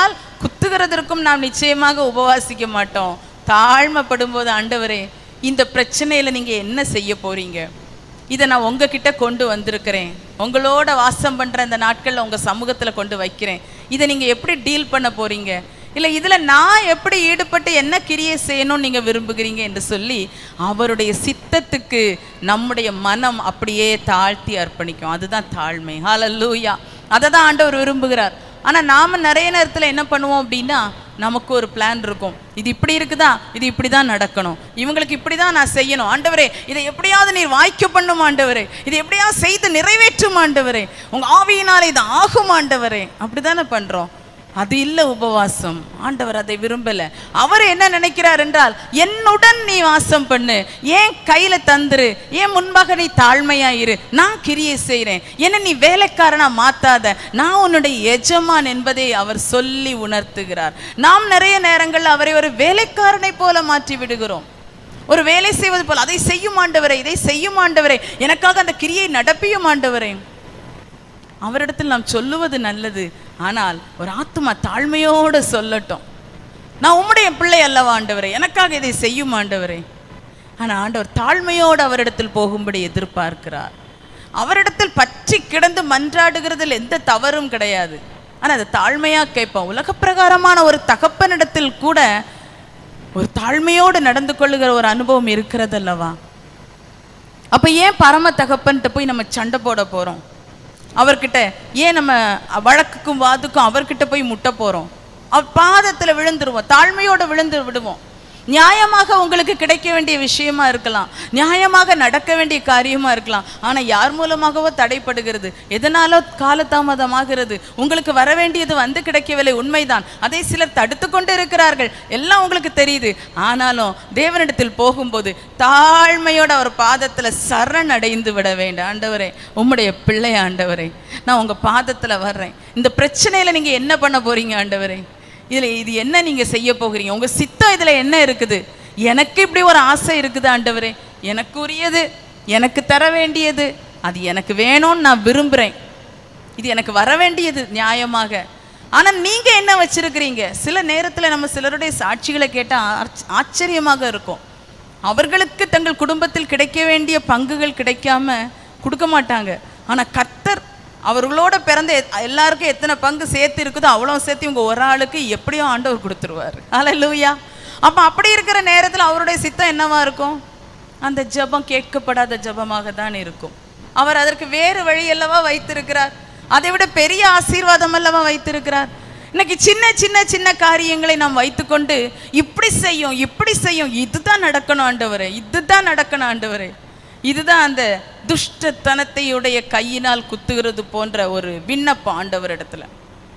குத்துகிறதற்கும் நாம் நிச்சயமாக உபவாசிக்க மாட்டோம். தாழ்மைப்படும் போது, ஆண்டவரே இந்த பிரச்சனையில நீங்க என்ன செய்ய போறீங்க, இதை நான் உங்ககிட்ட கொண்டு வந்திருக்கிறேன், உங்களோட வாசம் பண்ற இந்த நாட்கள்ல உங்க சமூகத்துல கொண்டு வைக்கிறேன், இதை நீங்க எப்படி டீல் பண்ண போறீங்க, இல்லை இதில் நான் எப்படி ஈடுபட்டு என்ன கிரியை செய்யணும்னு நீங்கள் விரும்புகிறீங்க என்று சொல்லி அவருடைய சித்தத்துக்கு நம்முடைய மனம் அப்படியே தாழ்த்தி அர்ப்பணிக்கும். அதுதான் தாழ்மை. ஹல்லேலூயா. அதை தான் ஆண்டவர் விரும்புகிறார். ஆனால் நாம் நிறைய நேரத்தில் என்ன பண்ணுவோம் அப்படின்னா, நமக்கு ஒரு பிளான் இருக்கும், இது இப்படி இருக்குதா, இது இப்படி தான் நடக்கணும், இவங்களுக்கு இப்படி தான் நான் செய்யணும், ஆண்டவரே இதை எப்படியாவது நீர் வாய்க்க பண்ணும் ஆண்டவரே, இதை எப்படியாவது செய்து நிறைவேற்றும் ஆண்டவரே, உங்கள் ஆவியினால் இது ஆகும் ஆண்டவரே. அப்படி தானே பண்ணுறோம். அது இல்லை உபவாசம். ஆண்டவர் அதை விரும்பலை. அவர் என்ன நினைக்கிறார் என்றால், என்னுடன் நீ வாசம் பண்ணு, ஏன் கையில தந்துரு, ஏன் முன்பாக நீ தாழ்மையாயிரு, நான் கிரியை செய்கிறேன், என்ன நீ வேலைக்காரனா மாத்தாத, நான் உன்னுடைய எஜமான் என்பதை அவர் சொல்லி உணர்த்துகிறார். நாம் நிறைய நேரங்கள் அவரை ஒரு வேலைக்காரனை போல மாற்றி விடுகிறோம். ஒரு வேலை செய்வது போல, அதை செய்யும் ஆண்டவரே, இதை செய்யும் ஆண்டவரே, எனக்காக அந்த கிரியை நடப்பியும் ஆண்டவரே. அவரிடத்தில் நாம் சொல்லுவது நல்லது, ஆனால் ஒரு ஆத்துமா தாழ்மையோடு சொல்லட்டும், நான் உம்முடைய பிள்ளை அல்லவா ஆண்டவரே, எனக்காக இதை செய்யும் ஆண்டவரே. ஆனால் ஆண்டவர் தாழ்மையோடு அவரிடத்தில் போகும்படி எதிர்பார்க்கிறார். அவரிடத்தில் பற்றி கிடந்து மன்றாடுகிறதில் எந்த தவறும் கிடையாது. ஆனால் அதை தாழ்மையாக கேட்போம். உலக பிரகாரமான ஒரு தகப்பனிடத்தில் கூட ஒரு தாழ்மையோடு நடந்து கொள்ளுகிற ஒரு அனுபவம் இருக்கிறது அல்லவா. அப்போ ஏன் பரம தகப்பன்கிட்ட போய் நம்ம சண்டை போட போகிறோம்? அவர்கிட்ட ஏன் நம்ம வழக்குக்கும் வாதுக்கும் அவர்கிட்ட போய் முட்ட போகிறோம்? அவர் பாதத்தில் விழுந்துருவோம், தாழ்மையோடு விழுந்து விடுவோம். நியாயமாக உங்களுக்கு கிடைக்க வேண்டிய விஷயமா இருக்கலாம், நியாயமாக நடக்க வேண்டிய காரியமா இருக்கலாம். ஆனால் யார் மூலமாகவோ தடைப்படுகிறது, எதனாலோ காலதாமதமாகிறது, உங்களுக்கு வர வேண்டியது வந்து கிடைக்கவில்லை, உண்மைதான். அதை சிலர் தடுத்து கொண்டு இருக்கிறார்கள், எல்லாம் உங்களுக்கு தெரியுது. ஆனாலும் தேவனிடத்தில் போகும்போது தாழ்மையோடு அவர் பாதத்தில் சரணடைந்து விட வேண்டும். ஆண்டவரே உம்முடைய பிள்ளை ஆண்டவரே, நான் உங்கள் பாதத்தில் வர்றேன், இந்த பிரச்சனையில் நீங்கள் என்ன பண்ண போறீங்க ஆண்டவரே, இதில் இது என்ன நீங்கள் செய்ய போகிறீங்க, உங்கள் சித்தம் இதில் என்ன இருக்குது, எனக்கு இப்படி ஒரு ஆசை இருக்குது ஆண்டவரே, எனக்கு உரியது, எனக்கு தர வேண்டியது, அது எனக்கு வேணும்னு நான் விரும்புகிறேன், இது எனக்கு வர வேண்டியது நியாயமாக. ஆனால் நீங்கள் என்ன வச்சிருக்கிறீங்க? சில நேரத்தில் நம்ம சிலருடைய சாட்சிகளை கேட்டால் ஆச்சரியமாக இருக்கும். அவர்களுக்கு தங்கள் குடும்பத்தில் கிடைக்க வேண்டிய பங்குகள் கிடைக்காம கொடுக்க மாட்டாங்க. ஆனால் கர்த்தர் அவர்களோட பிறந்த எல்லாருக்கும் எத்தனை பங்கு சேர்த்து இருக்குதோ அவ்வளோ சேர்த்து இவங்க ஒரு ஆளுக்கு எப்படியும் ஆண்டவர் கொடுத்துருவார். ஹல்லேலூயா. அப்போ அப்படி இருக்கிற நேரத்தில் அவருடைய சித்தம் என்னவா இருக்கும்? அந்த ஜபம் கேட்கப்படாத ஜபமாக தான் இருக்கும். அவர் அதற்கு வேறு வழி அல்லவா வைத்திருக்கிறார், அதை விட பெரிய ஆசீர்வாதம் அல்லவா வைத்திருக்கிறார். இன்னைக்கு சின்ன சின்ன சின்ன காரியங்களை நாம் வைத்துக்கொண்டு இப்படி செய்யும் இப்படி செய்யும், இதுதான் நடக்கணும் ஆண்டவரே, இதுதான் நடக்கணும் ஆண்டவரே, இதுதான் அந்த துஷ்டத்தனத்தையுடைய கையினால் குத்துகிறது போன்ற ஒரு விண்ணப்பம் ஆண்டவர் இடத்துல.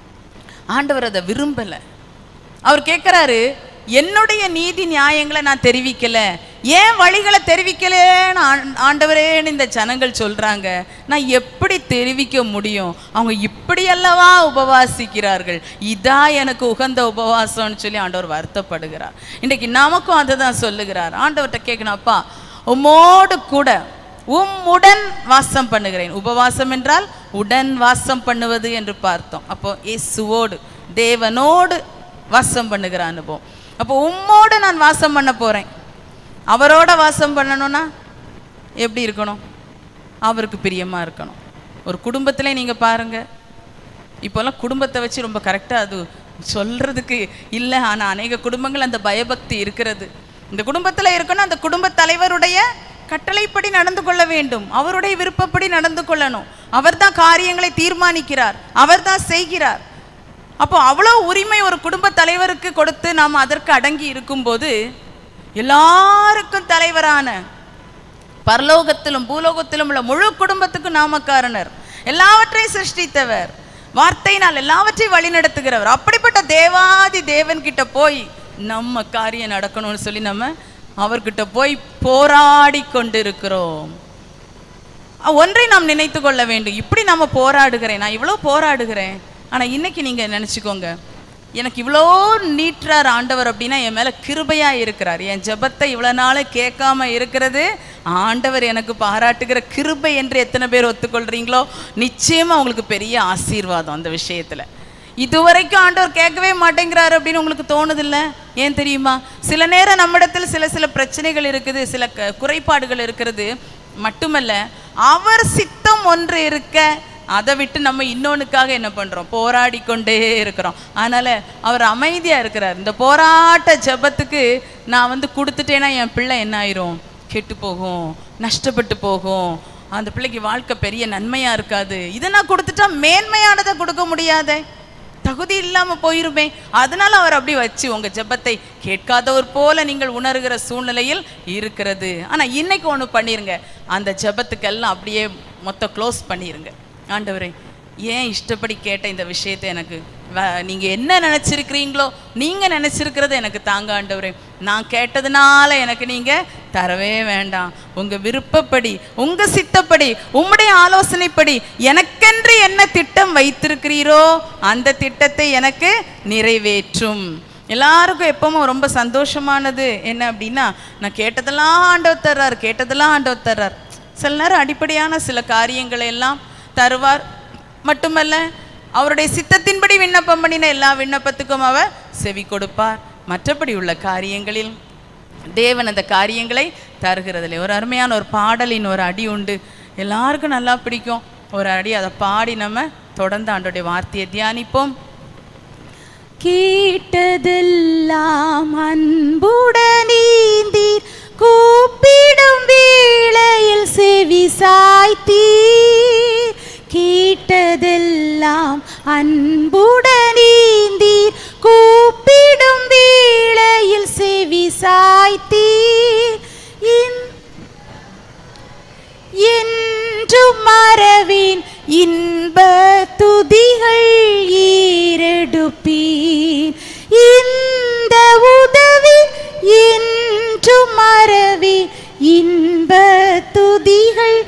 ஆண்டவர் அதை விரும்பலை. அவர் கேட்குறாரு, என்னுடைய நீதி நியாயங்களை நான் தெரிவிக்கலை, ஏன் வழிகளை தெரிவிக்கலேன்னு ஆண்டவரேன்னு இந்த ஜனங்கள் சொல்கிறாங்க, நான் எப்படி தெரிவிக்க முடியும்? அவங்க இப்படியல்லவா உபவாசிக்கிறார்கள், இதா எனக்கு உகந்த உபவாசம்னு சொல்லி ஆண்டவர் வருத்தப்படுகிறார். இன்றைக்கு நமக்கும் அதை தான் சொல்லுகிறார். ஆண்டவர்கிட்ட கேட்கணும், அப்பா உம்மோடு கூட உம்முடன் வாசம் பண்ணுகிறேன். உபவாசம் என்றால் உடன் வாசம் பண்ணுவது என்று பார்த்தோம். அப்போ இயேசுவோடு தேவனோடு வாசம் பண்ணுகிற அனுபவம். அப்போ உம்மோடு நான் வாசம் பண்ண போகிறேன். அவரோட வாசம் பண்ணணும்னா எப்படி இருக்கணும்? அவருக்கு பிரியமாக இருக்கணும். ஒரு குடும்பத்திலே நீங்கள் பாருங்கள், இப்போல்லாம் குடும்பத்தை வச்சு ரொம்ப கரெக்டாக அது சொல்கிறதுக்கு இல்லை, ஆனால் அநேக குடும்பங்கள் அந்த பயபக்தி இருக்கிறது. இந்த குடும்பத்தில் இருக்கணும், அந்த குடும்ப தலைவருடைய கட்டளைப்படி நடந்து கொள்ள வேண்டும், அவருடைய விருப்பப்படி நடந்து கொள்ளணும். அவர் தான் காரியங்களை தீர்மானிக்கிறார், அவர் தான் செய்கிறார். அப்போ அவ்வளோ உரிமை ஒரு குடும்ப தலைவருக்கு கொடுத்து நாம் அதற்கு அடங்கி இருக்கும்போது, எல்லாருக்கும் தலைவரான பரலோகத்திலும் பூலோகத்திலும் உள்ள முழு குடும்பத்துக்கும் நாமக்காரனர், எல்லாவற்றையும் சிருஷ்டித்தவர், வார்த்தையினால் எல்லாவற்றையும் வழி நடத்துகிறவர், அப்படிப்பட்ட தேவாதி தேவன் கிட்ட போய் நம்ம காரியம் நடக்கணும்னு சொல்லி நம்ம அவர்கிட்ட போய் போராடி கொண்டு இருக்கிறோம். ஒன்றை நாம் நினைத்து கொள்ள வேண்டும், இப்படி நம்ம போராடுகிறேன், நான் இவ்வளோ போராடுகிறேன், ஆனால் இன்னைக்கு நீங்கள் நினச்சிக்கோங்க, எனக்கு இவ்வளோ நீட்டுறார் ஆண்டவர் அப்படின்னா என் மேலே கிருபையாக இருக்கிறார். என் ஜபத்தை இவ்வளோ நாள் கேட்காம இருக்கிறது ஆண்டவர் எனக்கு பாராட்டுகிற கிருபை என்று எத்தனை பேர் ஒத்துக்கொள்கிறீங்களோ நிச்சயமாக உங்களுக்கு பெரிய ஆசீர்வாதம் அந்த விஷயத்தில். இதுவரைக்கும் ஆண்டவர் கேட்கவே மாட்டேங்கிறாரு அப்படின்னு உங்களுக்கு தோணுதில்ல? ஏன் தெரியுமா? சில நேரம் நம்மிடத்தில் சில சில பிரச்சனைகள் இருக்குது, சில குறைபாடுகள் இருக்கிறது மட்டுமல்ல, அவர் சித்தம் ஒன்று இருக்க அதை விட்டு நம்ம இன்னொன்னுக்காக என்ன பண்ணுறோம்? போராடி கொண்டே இருக்கிறோம். அதனால் அவர் அமைதியாக இருக்கிறார். இந்த போராட்ட ஜபத்துக்கு நான் வந்து கொடுத்துட்டேன்னா என் பிள்ளை என்ன ஆயிரும்? கெட்டு போகும், நஷ்டப்பட்டு போகும், அந்த பிள்ளைக்கு வாழ்க்கை பெரிய நன்மையாக இருக்காது. இதை நான் கொடுத்துட்டா மேன்மையானதை கொடுக்க முடியாதே, தகுதி இல்லாமல் போயிருமே. அதனால அவர் அப்படி வச்சு உங்கள் ஜெபத்தை கேட்காதவர் போல நீங்கள் உணர்கிற சூழ்நிலையில் இருக்கிறது. ஆனால் இன்னைக்கு ஒன்று பண்ணிருங்க, அந்த ஜெபத்துக்கெல்லாம் அப்படியே மொத்தம் க்ளோஸ் பண்ணிடுங்க. ஆண்டவரே, ஏன் இஷ்டப்படி கேட்ட இந்த விஷயத்தை எனக்கு நீங்கள் என்ன நினச்சிருக்கிறீங்களோ, நீங்கள் நினச்சிருக்கிறத எனக்கு தாங்க ஆண்டவரே. நான் கேட்டதுனால எனக்கு நீங்கள் தரவே வேண்டாம். உங்கள் விருப்பப்படி, உங்கள் சித்தப்படி, உம்முடைய ஆலோசனைப்படி எனக்கென்று என்ன திட்டம் வைத்திருக்கிறீரோ அந்த திட்டத்தை எனக்கு நிறைவேற்றும். எல்லாருக்கும் எப்பவும் ரொம்ப சந்தோஷமானது என்ன அப்படின்னா, நான் கேட்டதெல்லாம் ஆண்டவர் தர்றார், கேட்டதெல்லாம் ஆண்டவர் தர்றார். சில நேரம் அடிப்படையான சில காரியங்களை எல்லாம் தருவார். மட்டுமல்ல, அவருடைய சித்தத்தின்படி விண்ணப்பம் பண்ணின எல்லா விண்ணப்பத்துக்கும் அவர் செவி கொடுப்பார். மற்றபடி உள்ள காரியங்களில் தேவன் அந்த காரியங்களை தருகிறதில்லை. ஒரு அருமையான ஒரு பாடலின் ஒரு அடி உண்டு, எல்லாருக்கும் நல்லா பிடிக்கும் ஒரு அடி. அதை பாடி நம்ம தொடர்ந்து ஆண்டோடைய வார்த்தையை தியானிப்போம். கேட்டதெல்லாம் அன்புடனீந்தீர், கூப்பிடும் வேளையில் செவி சாய்த்தீர். கேட்டதெல்லாம் அன்புடனீந்தீர், கூப்பிடும் வேளையில் செவி சாய்த்தீர். என்றும் மறவேன் இன்ப துதிகள் ஈரெடுப்பீன். இந்த உதவி என்றும் மறவேன் இன்ப துதிகள்.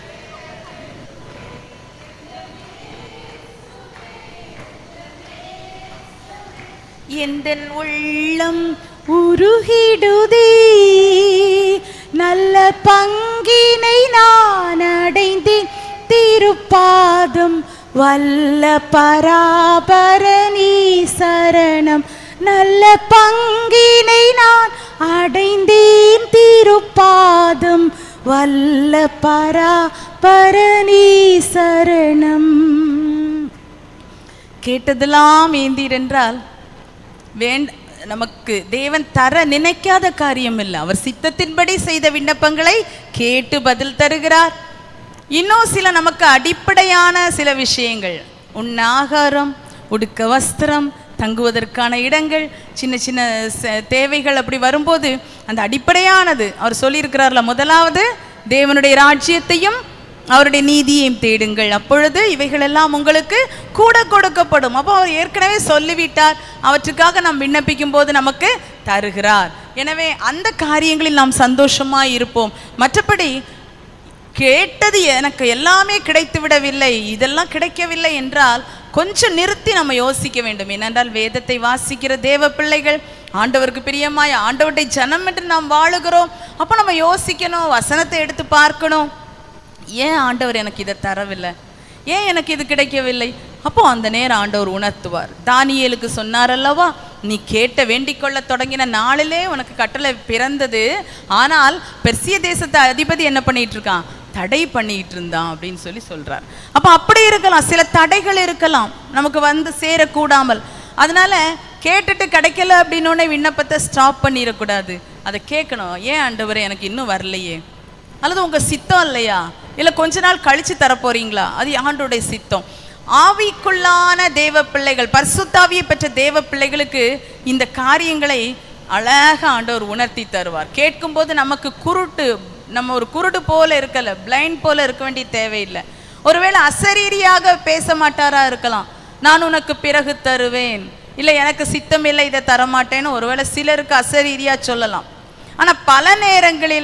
எந்தன் உள்ளம் உருகிடுதே, நல்ல பங்கினை நான் அடைந்தேன். திருப்பாதம் வல்ல பராபரணி சரணம், நல்ல பங்கினை நான் அடைந்தேன். திருப்பாதம் வல்ல பராபரணி சரணம். கேட்டதெல்லாம் ஏந்தீர் என்றால் வேண்ட நமக்கு தேவன் தர நினைக்காத காரியம் இல்லை. அவர் சித்தத்தின்படி செய்த விண்ணப்பங்களை கேட்டு பதில் தருகிறார். இன்னும் சில நமக்கு அடிப்படையான சில விஷயங்கள், உண்ண ஆகாரம், உடுக்க வஸ்திரம், தங்குவதற்கான இடங்கள், சின்ன சின்ன தேவைகள் அப்படி வரும்போது அந்த அடிப்படையானது அவர் சொல்லியிருக்கிறார்ல, முதலாவது தேவனுடைய ராஜ்யத்தையும் அவருடைய நீதியையும் தேடுங்கள், அப்பொழுது இவைகளெல்லாம் உங்களுக்கு கூட கொடுக்கப்படும். அப்போ அவர் ஏற்கனவே சொல்லிவிட்டார், அவற்றுக்காக நாம் விண்ணப்பிக்கும் போது நமக்கு தருகிறார். எனவே அந்த காரியங்களில் நாம் சந்தோஷமாய் இருப்போம். மற்றபடி கேட்டது எனக்கு எல்லாமே கிடைத்து விடவில்லை, இதெல்லாம் கிடைக்கவில்லை என்றால் கொஞ்சம் நிறுத்தி நம்ம யோசிக்க வேண்டும். ஏனென்றால் வேதத்தை வாசிக்கிற தேவ பிள்ளைகள், ஆண்டவருக்கு பிரியமாய் ஆண்டவருடைய ஜனம் என்று நாம் வாழுகிறோம். அப்போ நம்ம யோசிக்கணும், வசனத்தை எடுத்து பார்க்கணும். ஏன் ஆண்டவர் எனக்கு இதை தரவில்லை, ஏன் எனக்கு இது கிடைக்கவில்லை? அப்போ அந்த நேரம் ஆண்டவர் உணர்த்துவார். தானியேலுக்கு சொன்னார் அல்லவா, நீ கேட்ட வேண்டிக் கொள்ள தொடங்கின நாளிலே உனக்கு கட்டளை பிறந்தது, ஆனால் பெர்சிய தேசத்தை அதிபதி என்ன பண்ணிட்டு இருக்கான், தடை பண்ணிட்டு இருந்தான் அப்படின்னு சொல்லி சொல்றார். அப்போ அப்படி இருக்கலாம், சில தடைகள் இருக்கலாம் நமக்கு வந்து சேரக்கூடாமல். அதனால கேட்டுட்டு கிடைக்கல அப்படின்னோடனே விண்ணப்பத்தை ஸ்டாப் பண்ணிடக்கூடாது, அதை கேட்கணும். ஏன் ஆண்டவரே எனக்கு இன்னும் வரலையே, அல்லது உங்கள் சித்தம் இல்லையா, இல்லை கொஞ்ச நாள் கழித்து தரப்போறீங்களா, அது ஆண்டோடைய சித்தம். ஆவிக்குள்ளான தேவ பிள்ளைகள், பரிசுத்தாவியை பெற்ற தேவ பிள்ளைகளுக்கு இந்த காரியங்களை அழகாக ஆண்டவர் உணர்த்தி தருவார். கேட்கும்போது நமக்கு குருட்டு, நம்ம ஒரு குருடு போல இருக்கல, பிளைண்ட் போல இருக்க வேண்டிய தேவையில்லை. ஒருவேளை அசரீரியாக பேச மாட்டாரா இருக்கலாம், நான் உனக்கு பிறகு தருவேன், இல்லை எனக்கு சித்தம் இல்லை இதை தரமாட்டேன்னு ஒருவேளை சிலருக்கு அசரீரியா சொல்லலாம். ஆனால் பல நேரங்களில்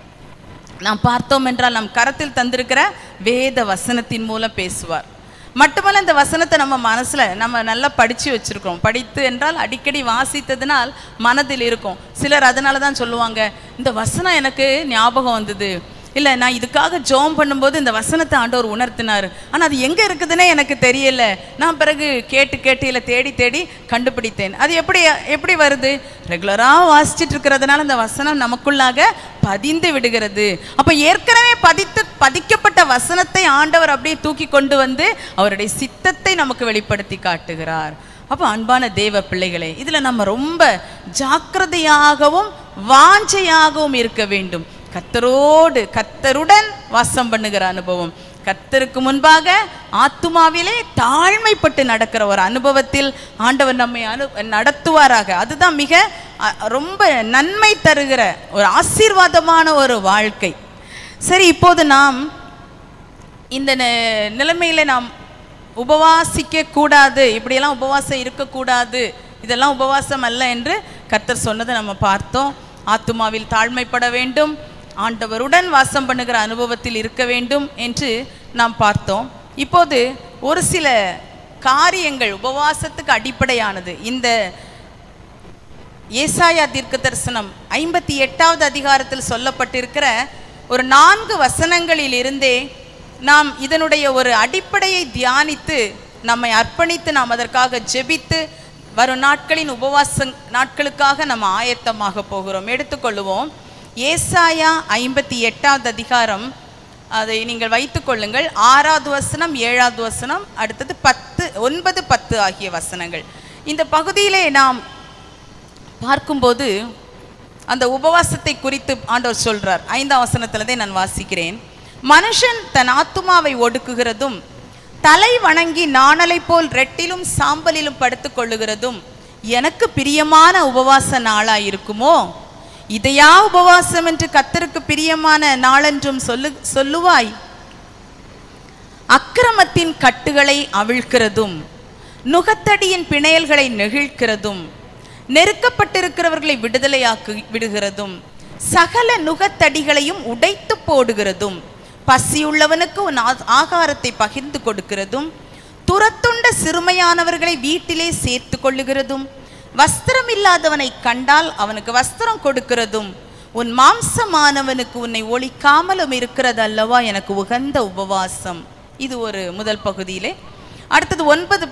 நாம் பார்த்தோம் என்றால் நம் கரத்தில் தந்திருக்கிற வேத வசனத்தின் மூலம் பேசுவார். மட்டுமல்ல, இந்த வசனத்தை நம்ம மனசில் நம்ம நல்லா படித்து வச்சுருக்கோம். படித்து என்றால் அடிக்கடி வாசித்ததுனால் மனதில் இருக்கும். சிலர் அதனால தான் சொல்லுவாங்க, இந்த வசனம் எனக்கு ஞாபகம் வந்தது, இல்லை நான் இதுக்காக ஜெபம் பண்ணும்போது இந்த வசனத்தை ஆண்டவர் உணர்த்தினார், ஆனால் அது எங்கே இருக்குதுன்னே எனக்கு தெரியல. நான் பிறகு கேட்டு கேட்டு இல்லை தேடி தேடி கண்டுபிடித்தேன். அது எப்படி எப்படி வருது? ரெகுலராக வாசிச்சுட்டு இருக்கிறதுனால இந்த வசனம் நமக்குள்ளாக பதிந்து விடுகிறது. அப்போ ஏற்கனவே பதித்து பதிக்கப்பட்ட வசனத்தை ஆண்டவர் அப்படியே தூக்கி கொண்டு வந்து அவருடைய சித்தத்தை நமக்கு வெளிப்படுத்தி காட்டுகிறார். அப்போ அன்பான தேவ பிள்ளைகளே, இதில் நம்ம ரொம்ப ஜாக்கிரதையாகவும் வாஞ்சையாகவும் இருக்க வேண்டும். கர்த்தரோடு கர்த்தருடன் வாசம் பண்ணுகிற அனுபவம், கர்த்தருக்கு முன்பாக ஆத்துமாவிலே தாழ்மைப்பட்டு நடக்கிற ஒரு அனுபவத்தில் ஆண்டவர் நம்மை அனு நடத்துவாராக. அதுதான் மிக ரொம்ப நன்மை தருகிற ஒரு ஆசீர்வாதமான ஒரு வாழ்க்கை. சரி, இப்போது நாம் இந்த நிலைமையில நாம் உபவாசிக்க கூடாது, இப்படியெல்லாம் உபவாசம் இருக்கக்கூடாது, இதெல்லாம் உபவாசம் அல்ல என்று கர்த்தர் சொன்னதை நம்ம பார்த்தோம். ஆத்துமாவில் தாழ்மைப்பட வேண்டும், ஆண்டவருடன் வாசம் பண்ணுகிற அனுபவத்தில் இருக்க வேண்டும் என்று நாம் பார்த்தோம். இப்போது ஒரு சில காரியங்கள் உபவாசத்துக்கு அடிப்படையானது. இந்த ஏசாயா தீர்க்க தரிசனம் ஐம்பத்தி எட்டாவது அதிகாரத்தில் சொல்லப்பட்டிருக்கிற ஒரு நான்கு வசனங்களில் இருந்தே நாம் இதனுடைய ஒரு அடிப்படையை தியானித்து நம்மை அர்ப்பணித்து நாம் அதற்காக ஜெபித்து வரும் நாட்களின் உபவாச நாட்களுக்காக நம்ம ஆயத்தமாக போகிறோம். எடுத்துக்கொள்ளுவோம். ஏசாயா ஐம்பத்தி எட்டாவது அதிகாரம், அதை நீங்கள் வைத்துக் கொள்ளுங்கள். ஆறாவது வசனம், ஏழாவது வசனம், அடுத்தது பத்து ஒன்பது பத்து ஆகிய வசனங்கள். இந்த பகுதியிலே நாம் பார்க்கும்போது அந்த உபவாசத்தை குறித்து ஆண்டவர் சொல்றார். ஐந்தாம் வசனத்தில்தான் நான் வாசிக்கிறேன். மனுஷன் தன் ஆத்துமாவை ஒடுக்குகிறதும் தலை வணங்கி நாணலை போல் ரெட்டிலும் சாம்பலிலும் படுத்துக் கொள்ளுகிறதும் எனக்கு பிரியமான உபவாச நாளாயிருக்குமோ? இதையா உபவாசம் என்று கர்த்தருக்கு பிரியமான நாளென்றும் சொல்லு சொல்லுவாய்? அக்கிரமத்தின் கட்டுகளை அவிழ்க்கிறதும் நுகத்தடியின் பிணையல்களை நெகிழ்கிறதும் நெருக்கப்பட்டிருக்கிறவர்களை விடுதலையாக்கி விடுகிறதும் சகல நுகத்தடிகளையும் உடைத்து போடுகிறதும் பசியுள்ளவனுக்கு உன் ஆகாரத்தை பகிர்ந்து கொடுக்கிறதும் துரத்துண்ட சிறுமையானவர்களை வீட்டிலே சேர்த்து கொள்ளுகிறதும் வஸ்திரம் இல்லாதவனை கண்டால் அவனுக்கு வஸ்திரம் கொடுக்கிறதும் உன் மாம்சமானவனுக்கு உன்னை ஒழிக்காமலும் இருக்கிறது அல்லவா எனக்கு உகந்த உபவாசம். இது ஒரு முதல் பகுதியிலே. அடுத்தது ஒன்பது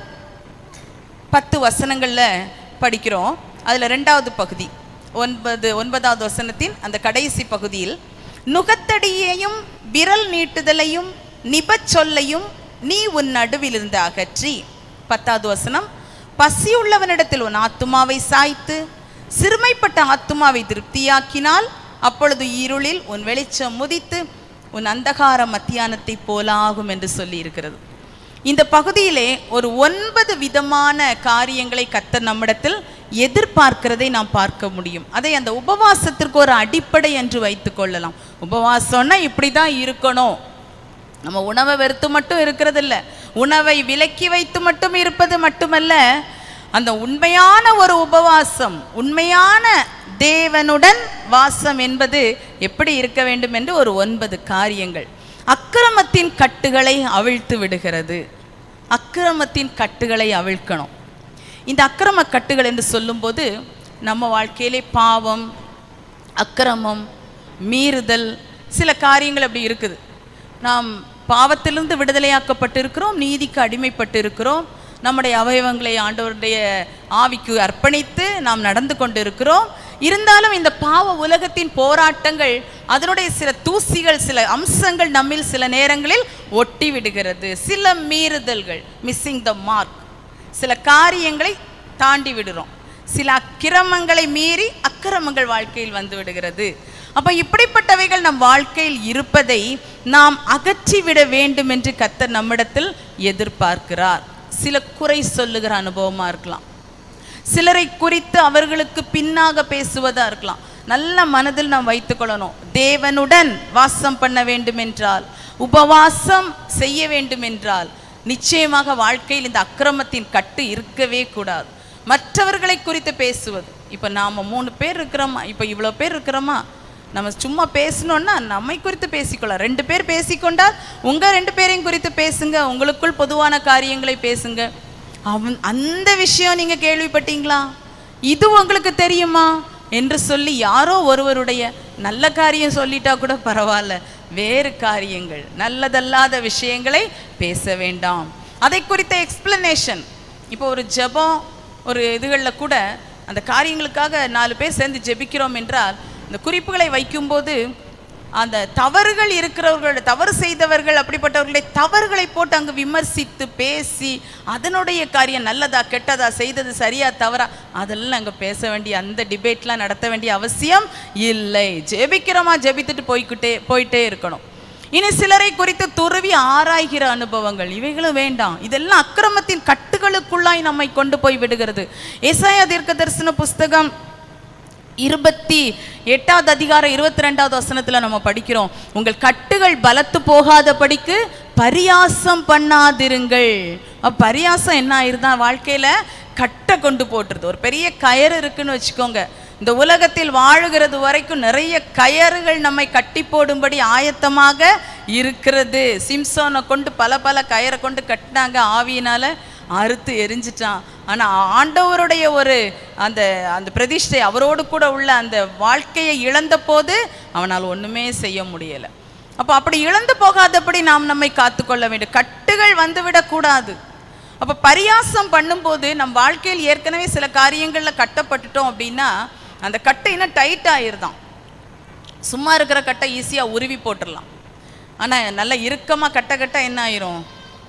பத்து வசனங்கள்ல படிக்கிறோம். அதுல ரெண்டாவது பகுதி ஒன்பது ஒன்பதாவது வசனத்தின் அந்த கடைசி பகுதியில் நுகத்தடியையும் விரல் நீட்டுதலையும் நிபச்சொல்லையும் நீ உன் நடுவிலிருந்து அகற்றி, பத்தாவது வசனம், பசியுள்ளவனிடத்தில் உன் ஆத்துமாவை சாய்த்து சிறுமைப்பட்ட ஆத்துமாவை திருப்தியாக்கினால் அப்பொழுது இருளில் உன் வெளிச்சம் முதித்து உன் அந்தகார மத்தியானத்தை போலாகும் என்று சொல்லி இருக்கிறது. இந்த பகுதியிலே ஒரு ஒன்பது விதமான காரியங்களை கர்த்தர் நம்மிடத்தில் எதிர்பார்க்கிறதை நாம் பார்க்க முடியும். அதை அந்த உபவாசத்திற்கு ஒரு அடிப்படை என்று வைத்துக் கொள்ளலாம். உபவாசம்னா இப்படி தான் இருக்கணும். நம்ம உணவை வெறுத்து மட்டும் இருக்கிறது இல்லை, உணவை விலக்கி வைத்து மட்டும் இருப்பது மட்டுமல்ல, அந்த உண்மையான ஒரு உபவாசம், உண்மையான தேவனுடன் வாசம் என்பது எப்படி இருக்க வேண்டும் என்று ஒரு ஒன்பது காரியங்கள். அக்கிரமத்தின் கட்டுகளை அவிழ்த்து விடுகிறது. அக்கிரமத்தின் கட்டுகளை அவிழ்க்கணும். இந்த அக்கிரம கட்டுகள் என்று சொல்லும்போது நம்ம வாழ்க்கையிலே பாவம், அக்கிரமம், மீறுதல், சில காரியங்கள் அப்படி இருக்குது. நாம் பாவத்திலிருந்து விடுதலையாக்கப்பட்டு இருக்கிறோம், நீதிக்கு அடிமைப்பட்டு இருக்கிறோம், நம்முடைய அவயவங்களை ஆண்டவருடைய ஆவிக்கு அர்ப்பணித்து நாம் நடந்து கொண்டு இருக்கிறோம். இருந்தாலும் இந்த பாவ உலகத்தின் போராட்டங்கள், அதனுடைய சில தூசிகள், சில அம்சங்கள் நம்மில் சில நேரங்களில் ஒட்டி விடுகிறது. சில மீறுதல்கள், மிஸ்ஸிங் த மார்க், சில காரியங்களை தாண்டி விடுறோம். சில அக்கிரமங்களை மீறி அக்கிரமங்கள் வாழ்க்கையில் வந்து விடுகிறது. அப்போ இப்படிப்பட்டவைகள் நம் வாழ்க்கையில் இருப்பதை நாம் அகற்றிவிட வேண்டும் என்று கர்த்தர் நம்மிடத்தில் எதிர்பார்க்கிறார். சில குறை சொல்லுகிற அனுபவமா இருக்கலாம், சிலரை குறித்து அவர்களுக்கு பின்னாக பேசுவதா இருக்கலாம். நல்ல மனதில் நாம் வைத்துக்கொள்ளணும். தேவனுடன் வாசம் பண்ண வேண்டும் என்றால், உபவாசம் செய்ய வேண்டும் என்றால், நிச்சயமாக வாழ்க்கையில் இந்த அக்கிரமத்தின் கட்டு இருக்கவே கூடாது. மற்றவர்களை குறித்து பேசுவது, இப்போ நாம் மூணு பேர் இருக்கிறோமா, இப்போ இவ்வளோ பேர் இருக்கிறோமா, நம்ம சும்மா பேசணுன்னா நம்மை குறித்து பேசிக்கொள்ளலாம். ரெண்டு பேர் பேசிக்கொண்டால் உங்கள் ரெண்டு பேரையும் குறித்து பேசுங்க, உங்களுக்குள் பொதுவான காரியங்களை பேசுங்க. அவன் அந்த விஷயம் நீங்கள் கேள்விப்பட்டீங்களா, இது உங்களுக்கு தெரியுமா என்று சொல்லி யாரோ ஒருவருடைய நல்ல காரியம் சொல்லிட்டா கூட பரவாயில்ல, வேறு காரியங்கள், நல்லதல்லாத விஷயங்களை பேச வேண்டாம். அதை குறித்த எக்ஸ்பிளனேஷன். இப்போ ஒரு ஜெபம் ஒரு இதுகளில் கூட அந்த காரியங்களுக்காக நாலு பேர் சேர்ந்து ஜெபிக்கிறோம் என்றால் இந்த குறிப்புகளை வைக்கும்போது அந்த தவறுகள் இருக்கிறவர்கள், தவறு செய்தவர்கள், அப்படிப்பட்டவர்களை தவறுகளை போட்டு அங்கு விமர்சித்து பேசி அதனுடைய காரியம் நல்லதா கெட்டதா, செய்தது சரியா தவறா, அதெல்லாம் அங்கே பேச வேண்டிய அந்த டிபேட்லாம் நடத்த வேண்டிய அவசியம் இல்லை. ஜெபிக்கிறோமா ஜெபித்துட்டு போய்கிட்டே போயிட்டே இருக்கணும். இனி சிலரை குறித்து துருவி ஆராய்கிற அனுபவங்கள், இவைகளும் வேண்டாம். இதெல்லாம் அக்கிரமத்தின் கட்டுகளுக்குள்ளாய் நம்மை கொண்டு போய் விடுகிறது. ஏசாயா தீர்க்கதரிசன புஸ்தகம் இருபத்தி எட்டாவது அதிகாரம் இருபத்தி ரெண்டாவது வசனத்துல நம்ம படிக்கிறோம், உங்கள் கட்டுகள் பலத்து போகாதபடிக்கு பரியாசம் பண்ணாதிருங்கள். பரியாசம் என்ன ஆயிருந்தா வாழ்க்கையில கட்டை கொண்டு போட்டுருது. ஒரு பெரிய கயறு இருக்குன்னு வச்சுக்கோங்க, இந்த உலகத்தில் வாழுகிறது வரைக்கும் நிறைய கயறுகள் நம்மை கட்டி போடும்படி ஆயத்தமாக இருக்கிறது. சிம்சோனை கொண்டு பல பல கயரை கொண்டு கட்டினாங்க, ஆவியினால அறுத்து எரிஞ்சிட்டான். ஆனால் ஆண்டவருடைய ஒரு அந்த அந்த பிரதிஷ்டை, அவரோடு கூட உள்ள அந்த வாழ்க்கையை இழந்த போது அவனால் ஒன்றுமே செய்ய முடியலை. அப்போ அப்படி இழந்து போகாதபடி நாம் நம்மை காத்துக்கொள்ள வேண்டும். கட்டுகள் வந்துவிடக்கூடாது. அப்போ பரியாசம் பண்ணும்போது நம் வாழ்க்கையில் ஏற்கனவே சில காரியங்களில் கட்டப்பட்டுட்டோம் அப்படின்னா அந்த கட்டை இன்னும் டைட் ஆகிருதான். சும்மா இருக்கிற கட்டை ஈஸியாக உருவி போட்டுடலாம். ஆனால் நல்லா இறுக்கமாக கட்ட கட்ட என்ன ஆயிரும்,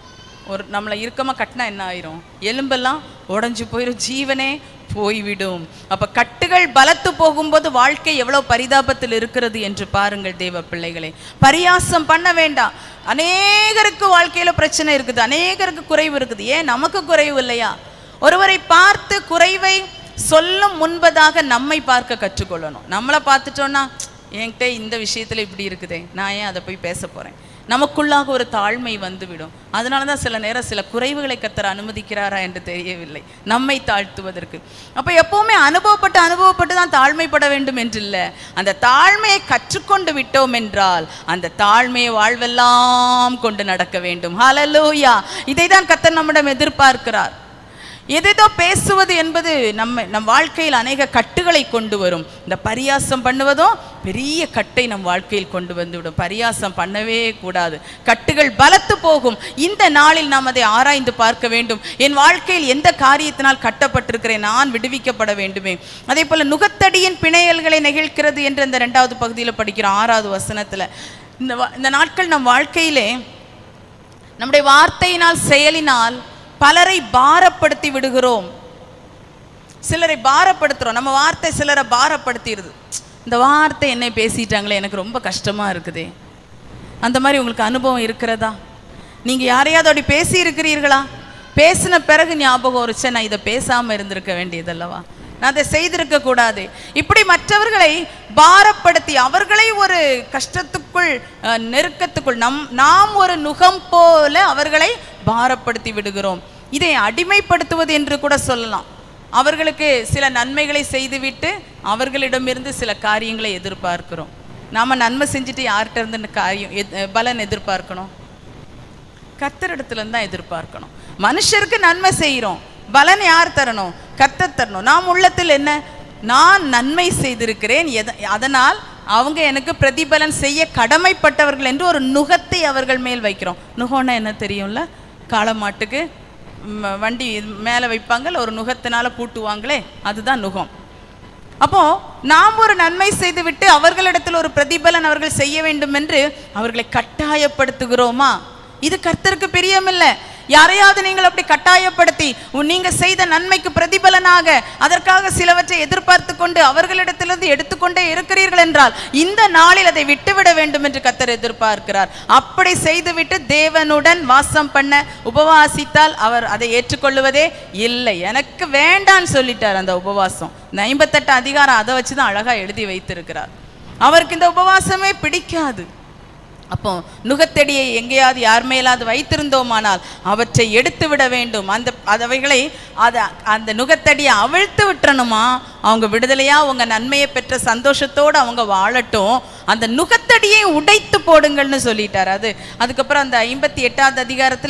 ஒரு நம்மளை இறுக்கமாக கட்டினா என்ன ஆயிரும், எலும்பெல்லாம் உடஞ்சி போயிடும், ஜீவனே போய்விடும். அப்போ கட்டுகள் பலத்து போகும்போது வாழ்க்கை எவ்வளோ பரிதாபத்தில் இருக்கிறது என்று பாருங்கள் தேவ பிள்ளைகளே. பரியாசம் பண்ண வேண்டாம். அநேகருக்கு வாழ்க்கையில் பிரச்சனை இருக்குது, அநேகருக்கு குறைவு இருக்குது. ஏன் நமக்கு குறைவு இல்லையா? ஒருவரை பார்த்து குறைவை சொல்லும் முன்பதாக நம்மை பார்க்க கற்றுக்கொள்ளணும். நம்மளை பார்த்துட்டோன்னா என்கிட்ட இந்த விஷயத்தில் இப்படி இருக்குதே, நான் ஏன் அதை போய் பேச போகிறேன், நமக்குள்ளாக ஒரு தாழ்மை வந்துவிடும். அதனால தான் சில நேரம் சில குறைவுகளை கர்த்தர் அனுமதிக்கிறாரா என்று தெரியவில்லை, நம்மை தாழ்த்துவதற்கு. அப்போ எப்போவுமே அனுபவப்பட்டு அனுபவப்பட்டு தான் தாழ்மைப்பட வேண்டும் என்று இல்லை. அந்த தாழ்மையை கற்றுக்கொண்டு விட்டோம் என்றால் அந்த தாழ்மையை வாழ்வெல்லாம் கொண்டு நடக்க வேண்டும். ஹல்லேலூயா! இதை தான் கர்த்தர் நம்மிடம் எதிர்பார்க்கிறார். எதேதோ பேசுவது என்பது நம்ம நம் வாழ்க்கையில் அநேக கட்டுகளை கொண்டு வரும். இந்த பரியாசம் பண்ணுவதும் பெரிய கட்டை நம் வாழ்க்கையில் கொண்டு வந்துவிடும். பரியாசம் பண்ணவே கூடாது. கட்டுகள் பலத்து போகும். இந்த நாளில் நாம் அதை ஆராய்ந்து பார்க்க வேண்டும். என் வாழ்க்கையில் எந்த காரியத்தினால் கட்டப்பட்டிருக்கிறேன், நான் விடுவிக்கப்பட வேண்டுமே. அதே போல நுகத்தடியின் பிணையல்களை நெகிழ்கிறது என்று இந்த ரெண்டாவது பகுதியில் படிக்கிறோம், ஆறாவது வசனத்துல. இந்த இந்த நாட்கள் நம் வாழ்க்கையிலே நம்முடைய வார்த்தையினால் செயலினால் பலரை பாரப்படுத்தி விடுகிறோம். சிலரை பாரப்படுத்துறோம். நம்ம வார்த்தை சிலரை பாரப்படுத்திடுது. இந்த வார்த்தை என்னை பேசிட்டாங்களே, எனக்கு ரொம்ப கஷ்டமா இருக்குதே. அந்த மாதிரி உங்களுக்கு அனுபவம் இருக்கிறதா? நீங்க யாரையாவது அப்படி பேசி இருக்கிறீர்களா? பேசின பிறகு ஞாபகம் வச்சு நான் இதை பேசாம இருந்திருக்க வேண்டியதல்லவா, நான் அதை செய்திருக்க கூடாது. இப்படி மற்றவர்களை பாரப்படுத்தி அவர்களை ஒரு கஷ்டத்துக்குள் நெருக்கத்துக்குள் நம் நாம் ஒரு நுகம் போல அவர்களை பாரப்படுத்தி விடுகிறோம். இதை அடிமைப்படுத்துவது என்று கூட சொல்லலாம். அவர்களுக்கு சில நன்மைகளை செய்துவிட்டு அவர்களிடமிருந்து சில காரியங்களை எதிர்பார்க்கிறோம். நாம நன்மை செஞ்சுட்டு யார்கிட்ட இருந்து காரியம் பலன் எதிர்பார்க்கணும்? கர்த்தரிடத்துல தான் எதிர்பார்க்கணும். மனுஷருக்கு நன்மை செய்கிறோம், பலன் யார் தரணும்? கர்த்தர் தரணும். நாம் உள்ளத்தில் என்ன, நான் நன்மை செய்திருக்கிறேன், அதனால் அவங்க எனக்கு பிரதிபலன் செய்ய கடமைப்பட்டவர்கள் என்று ஒரு நுகத்தை அவர்கள் மேல் வைக்கிறோம். நுகம்னா என்ன தெரியும்ல? காளமாட்டுக்கு வண்டி மேலே வைப்பாங்க, ஒரு நுகத்தினால பூட்டுவாங்களே, அதுதான் நுகம். அப்போ நாம் ஒரு நன்மை செய்துவிட்டு அவர்களிடத்தில் ஒரு பிரதிபலன் அவர்கள் செய்ய வேண்டும் என்று அவர்களை கட்டாயப்படுத்துகிறோமா? இது கர்த்தருக்கு பிரியமில்லை. யாரையாவது நீங்கள் அப்படி கட்டாயப்படுத்தி நீங்க செய்த நன்மைக்கு பிரதிபலனாக அதற்காக சிலவற்றை எதிர்பார்த்து கொண்டு அவர்களிடத்திலிருந்து எடுத்துக்கொண்டே இருக்கிறீர்கள் என்றால் இந்த நாளில் அதை விட்டுவிட வேண்டும் என்று கர்த்தர் எதிர்பார்க்கிறார். அப்படி செய்துவிட்டு தேவனுடன் வாசம் பண்ண உபவாசித்தால் அவர் அதை ஏற்றுக்கொள்வதே இல்லை. எனக்கு வேண்டான்னு சொல்லிட்டார் அந்த உபவாசம். இந்த ஐம்பத்தெட்டு அதிகாரம் அதை வச்சுதான் அழகா எழுதி வைத்திருக்கிறார். அவருக்கு இந்த உபவாசமே பிடிக்காது. அப்போ நுகத்தடியை எங்கேயாவது யார் மேலாவது வைத்திருந்தோமானால் அவற்றை எடுத்து விட வேண்டும். அந்த அவைகளை அதை அந்த நுகத்தடியை அவிழ்த்து விட்டுறணுமா? அவங்க விடுதலையா உங்க நன்மையை பெற்ற சந்தோஷத்தோடு அவங்க வாழட்டும். அந்த நுகத்தடியை உடைத்து போடுங்கள்னு சொல்லிட்டார். அது அதுக்கப்புறம் அந்த ஐம்பத்தி எட்டாவது அதிகாரத்துல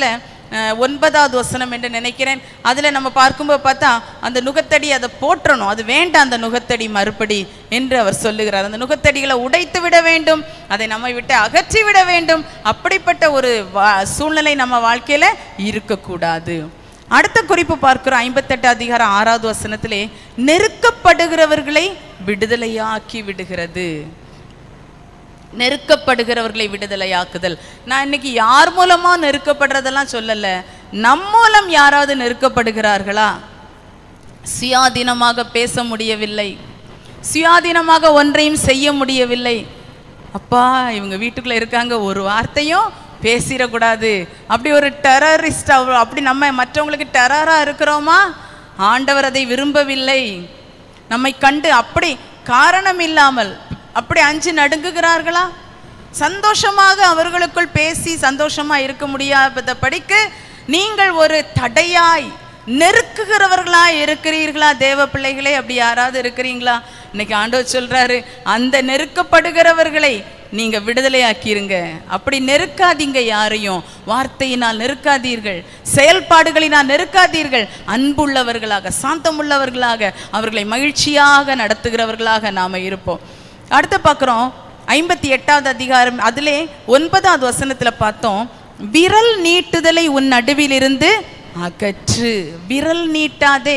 ஒன்பதாவது வசனம் என்று நினைக்கிறேன். அதில் நம்ம பார்க்கும்போது பார்த்தா அந்த நுகத்தடி அதை போற்றணும், அது வேண்டாம் அந்த நுகத்தடி மறுபடி என்று அவர் சொல்லுகிறார். அந்த நுகத்தடிகளை உடைத்து விட வேண்டும், அதை நம்மை விட்டு அகற்றி விட வேண்டும். அப்படிப்பட்ட ஒரு சூழ்நிலை நம்ம வாழ்க்கையில் இருக்கக்கூடாது. அடுத்த குறிப்பு பார்க்கிறோம் ஐம்பத்தெட்டு அதிகாரம் ஆறாவது வசனத்திலே, நெருக்கப்படுகிறவர்களை விடுதலையாக்கி விடுகிறது. நெருக்கப்படுகிறவர்களை விடுதலையாக்குதல். நான் இன்னைக்கு யார் மூலமா நெருக்கப்படுறதெல்லாம் சொல்லல, நம் மூலம் யாராவது நெருக்கப்படுகிறார்களா? சுயாதீனமாக பேச முடியவில்லை, சுயாதீனமாக ஒன்றையும் செய்ய முடியவில்லை, அப்பா இவங்க வீட்டுக்குள்ள இருக்காங்க, ஒரு வார்த்தையும் பேசிடக்கூடாது, அப்படி ஒரு டெரரிஸ்ட், அப்படி நம்ம மற்றவங்களுக்கு டெரரா இருக்கிறோமா? ஆண்டவர் அதை விரும்பவில்லை. நம்மை கண்டு அப்படி காரணம் இல்லாமல் அப்படி அஞ்சு நடுங்குகிறார்களா? சந்தோஷமாக அவர்களுக்குள் பேசி சந்தோஷமா இருக்க முடியாத படிக்கு நீங்கள் ஒரு தடையாய் நெருக்குகிறவர்களா இருக்கிறீர்களா? தேவ பிள்ளைகளே, அப்படி யாராவது இருக்கிறீங்களா? இன்னைக்கு ஆண்டவர் சொல்றாரு, அந்த நெருக்கப்படுகிறவர்களை நீங்க விடுதலையாக்கிருங்க. அப்படி நெருக்காதீங்க, யாரையும் வார்த்தையினால் நெருக்காதீர்கள், செயல்பாடுகளினால் நெருக்காதீர்கள். அன்புள்ளவர்களாக, சாந்தமுள்ளவர்களாக, அவர்களை மகிழ்ச்சியாக நடத்துகிறவர்களாக நாம இருப்போம். அடுத்து பார்க்குறோம் ஐம்பத்தி எட்டாவது அதிகாரம், அதிலே ஒன்பதாவது வசனத்துல பார்த்தோம், விரல் நீட்டுதலை உன் நடுவிலிருந்து அகற்று. விரல் நீட்டாதே.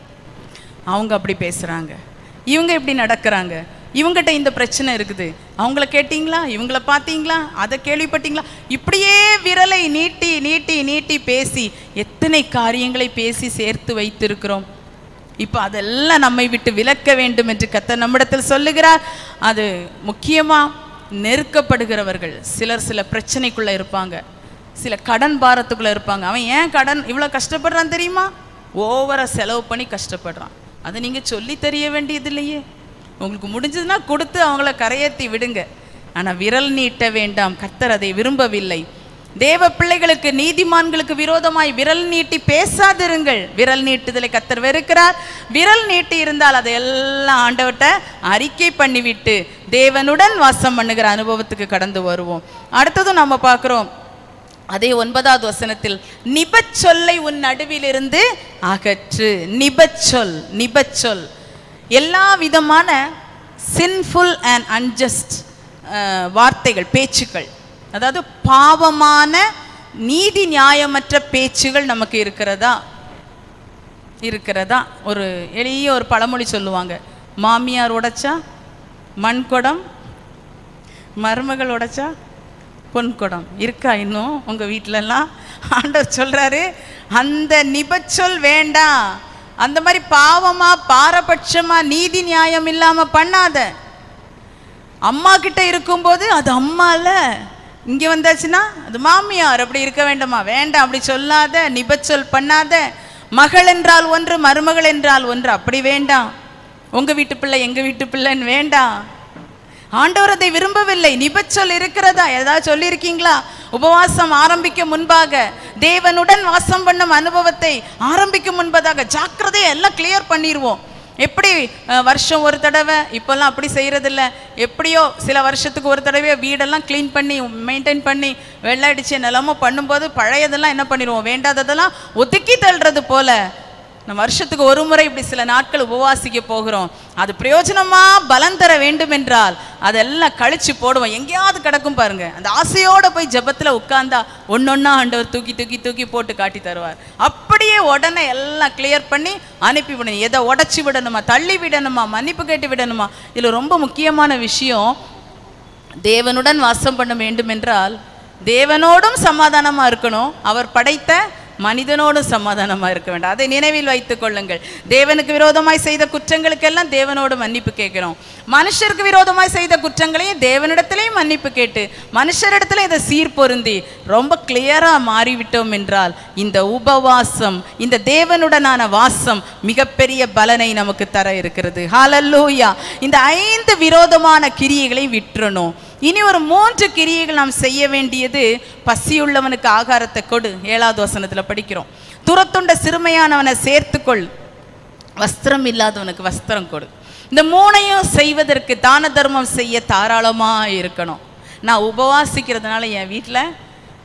அவங்க அப்படி பேசுறாங்க, இவங்க இப்படி நடக்கிறாங்க, இவங்ககிட்ட இந்த பிரச்சனை இருக்குது, அவங்கள கேட்டிங்களா, இவங்கள பார்த்தீங்களா, அதை கேள்விப்பட்டீங்களா, இப்படியே விரலை நீட்டி நீட்டி நீட்டி பேசி எத்தனை காரியங்களை பேசி சேர்த்து வைத்திருக்கிறோம். இப்போ அதெல்லாம் நம்மை விட்டு விலக்க வேண்டும் என்று கர்த்தர் நம்மிடத்தில் சொல்லுகிறார். அது முக்கியமாக நெருக்கப்படுகிறவர்கள் சிலர் சில பிரச்சனைக்குள்ளே இருப்பாங்க, சில கடன் பாரத்துக்குள்ளே இருப்பாங்க. அவன் ஏன் கடன் இவ்வளோ கஷ்டப்படுறான் தெரியுமா? ஓவராக செலவு பண்ணி கஷ்டப்படுறான். அதை நீங்கள் சொல்லி தெரிய வேண்டியது இல்லையே. உங்களுக்கு முடிஞ்சதுன்னா கொடுத்து அவங்கள கரையேற்றி விடுங்க. ஆனால் விரல் நீட்ட வேண்டாம், கர்த்தர் அதை விரும்பவில்லை. தேவ பிள்ளைகளுக்கு, நீதிமான்களுக்கு விரோதமாய் விரல் நீட்டி பேசாதிருங்கள். விரல் நீட்டுதலை கர்த்தர் வெறுக்கிறார். விரல் நீட்டி இருந்தால் அதையெல்லாம் ஆண்டவர்கிட்ட அறிக்கை பண்ணிவிட்டு தேவனுடன் வாசம் பண்ணுகிற அனுபவத்துக்கு கடந்து வருவோம். அடுத்ததும் நம்ம பார்க்குறோம் அதே ஒன்பதாவது வசனத்தில், நிபச்சொல்லை உன் நடுவிலிருந்து அகற்று. நிபச்சொல், நிபச்சொல் எல்லா விதமான சின்ஃபுல் அண்ட் அன்ஜஸ்ட் வார்த்தைகள், பேச்சுக்கள், அதாவது பாவமான நீதி நியாயமற்ற பேச்சுகள் நமக்கு இருக்கிறதா இருக்கிறதா ஒரு எளிய ஒரு பழமொழி சொல்லுவாங்க, மாமியார் உடைச்சா மண்குடம், மருமகள் உடைச்சா பொன்குடம். இருக்கா இன்னும் உங்க வீட்டிலலாம்? ஆண்டவர் சொல்றாரு, அந்த நிபச்சொல் வேண்டாம். அந்த மாதிரி பாவமா பாரபட்சமா நீதி நியாயம் இல்லாம பண்ணாத. அம்மா கிட்ட இருக்கும்போது அது அம்மால, இங்க வந்தாச்சுன்னா அது மாமியார், அப்படி இருக்க வேண்டாமா? வேண்டாம், அப்படி சொல்லாத, நிபச்சொல் பண்ணாத. மகள் என்றால் ஒன்று, மருமகள் என்றால் ஒன்று, அப்படி வேண்டாம். உங்க வீட்டு பிள்ளை எங்க வீட்டு பிள்ளைன்னு வேண்டாம். ஆண்டவர் அதை விரும்பவில்லை. நிபச்சொல் இருக்கிறதா? ஏதாவது சொல்லியிருக்கீங்களா? உபவாசம் ஆரம்பிக்க முன்பாக, தேவனுடன் வாசம் பண்ணும் அனுபவத்தை ஆரம்பிக்கும் முன்பதாக ஜாக்கிரதையை எல்லாம் கிளியர் பண்ணிடுவோம். எப்படி வருஷம் ஒரு தடவை, இப்போல்லாம் அப்படி செய்கிறதில்ல, எப்படியோ சில வருஷத்துக்கு ஒரு தடவை வீடெல்லாம் க்ளீன் பண்ணி மெயின்டைன் பண்ணி வெள்ளாடிச்சு நிலமோ பண்ணும்போது பழையதெல்லாம் என்ன பண்ணிடுவோம், வேண்டாததெல்லாம் ஒதுக்கி தள்ளுறது போல நம்ம வருஷத்துக்கு ஒரு முறை இப்படி சில நாட்கள் உபவாசிக்க போகிறோம். அது பிரயோஜனமா பலன் தர வேண்டும் என்றால் அதெல்லாம் கழிச்சு போடுவோம். எங்கேயாவது கிடக்கும் பாருங்க, அந்த ஆசையோட போய் ஜெபத்தில் உட்கார்ந்தா ஒன்னொன்னா ஆண்டவர் தூக்கி தூக்கி தூக்கி போட்டு காட்டி தருவார். அப்படியே உடனே எல்லாம் கிளியர் பண்ணி அனுப்பி விடணும். எதை உடச்சி விடணுமா, தள்ளி விடணுமா, மன்னிப்பு கேட்டு விடணுமா? இதில் ரொம்ப முக்கியமான விஷயம், தேவனுடன் வாசம் பண்ண வேண்டும் என்றால் தேவனோடும் சமாதானமா இருக்கணும், அவர் படைத்த மனிதனோடும் சமாதானமாக இருக்க வேண்டாம். அதை நினைவில் வைத்துக் கொள்ளுங்கள். தேவனுக்கு விரோதமாய் செய்த குற்றங்களுக்கெல்லாம் தேவனோடு மன்னிப்பு கேட்கிறோம். மனுஷருக்கு விரோதமாய் செய்த குற்றங்களையும் தேவனிடத்திலையும் மன்னிப்பு கேட்டு மனுஷரிடத்துல இதை சீர்பொருந்தி ரொம்ப கிளியரா மாறிவிட்டோம் என்றால் இந்த உபவாசம், இந்த தேவனுடனான வாசம் மிகப்பெரிய பலனை நமக்கு தர இருக்கிறது. ஹல்லேலூயா. இந்த ஐந்து விரோதமான கிரியைகளை விட்டுறணும். இனி ஒரு மூன்று கிரியைகள் நாம் செய்ய வேண்டியது. பசியுள்ளவனுக்கு ஆகாரத்தை கொடு, ஏழாவது வசனத்துல படிக்கிறோம். துரத்துண்ட சிறுமையானவனை சேர்த்துக்கொள், வஸ்திரம் இல்லாதவனுக்கு வஸ்திரம் கொடு. இந்த மூணையும் செய்வதற்கு தான தர்மம் செய்ய தாராளமா இருக்கணும். நான் உபவாசிக்கிறதுனால என் வீட்டில்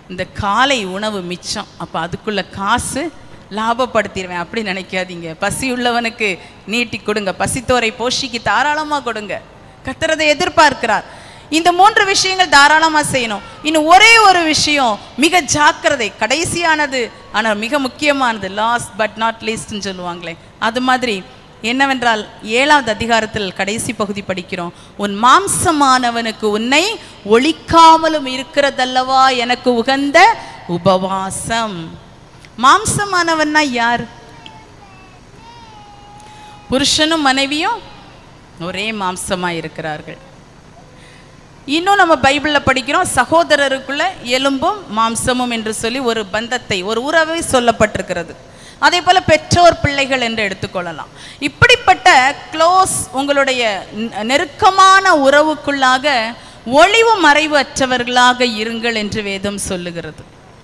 இந்த காலை உணவு மிச்சம், அப்போ அதுக்குள்ள காசு லாபப்படுத்திடுவேன் அப்படி நினைக்காதீங்க. பசி உள்ளவனுக்கு நீட்டி கொடுங்க, பசித்தோரை போஷிக்கு தாராளமாக கொடுங்க. கர்த்தர் அதை எதிர்பார்க்கிறார். இந்த மூன்று விஷயங்கள் தாராளமாக செய்யணும். இன்னும் ஒரே ஒரு விஷயம் மிக ஜாக்கிரதை, கடைசியானது ஆனால் மிக முக்கியமானது, லாஸ்ட் பட் நாட் லீஸ்ட்னு சொல்லுவாங்களே, அது மாதிரி என்னவென்றால் ஏழாவது அதிகாரத்தில் கடைசி பகுதி படிக்கிறோம். உன் மாம்சமானவனுக்கு உன்னை ஒழிக்காமலும் இருக்கிறதல்லவா எனக்கு உகந்த உபவாசம். மாம்சமானவன்னா யார்? புருஷனும் மனைவியும் ஒரே மாம்சமா இருக்கிறார்கள். இன்னும் நம்ம பைபிள்ல படிக்கிறோம், சகோதரருக்குள்ள எலும்பும் மாம்சமும் என்று சொல்லி ஒரு பந்தத்தை, ஒரு உறவை சொல்லப்பட்டிருக்கிறது. அதே போல பெற்றோர் பிள்ளைகள் என்று எடுத்துக்கொள்ளலாம். இப்படிப்பட்ட க்ளோஸ், உங்களுடைய நெருக்கமான உறவுக்குள்ளாக ஒளிவு மறைவு அற்றவர்களாக இருங்கள் என்று வேதம் சொல்லுகிறது.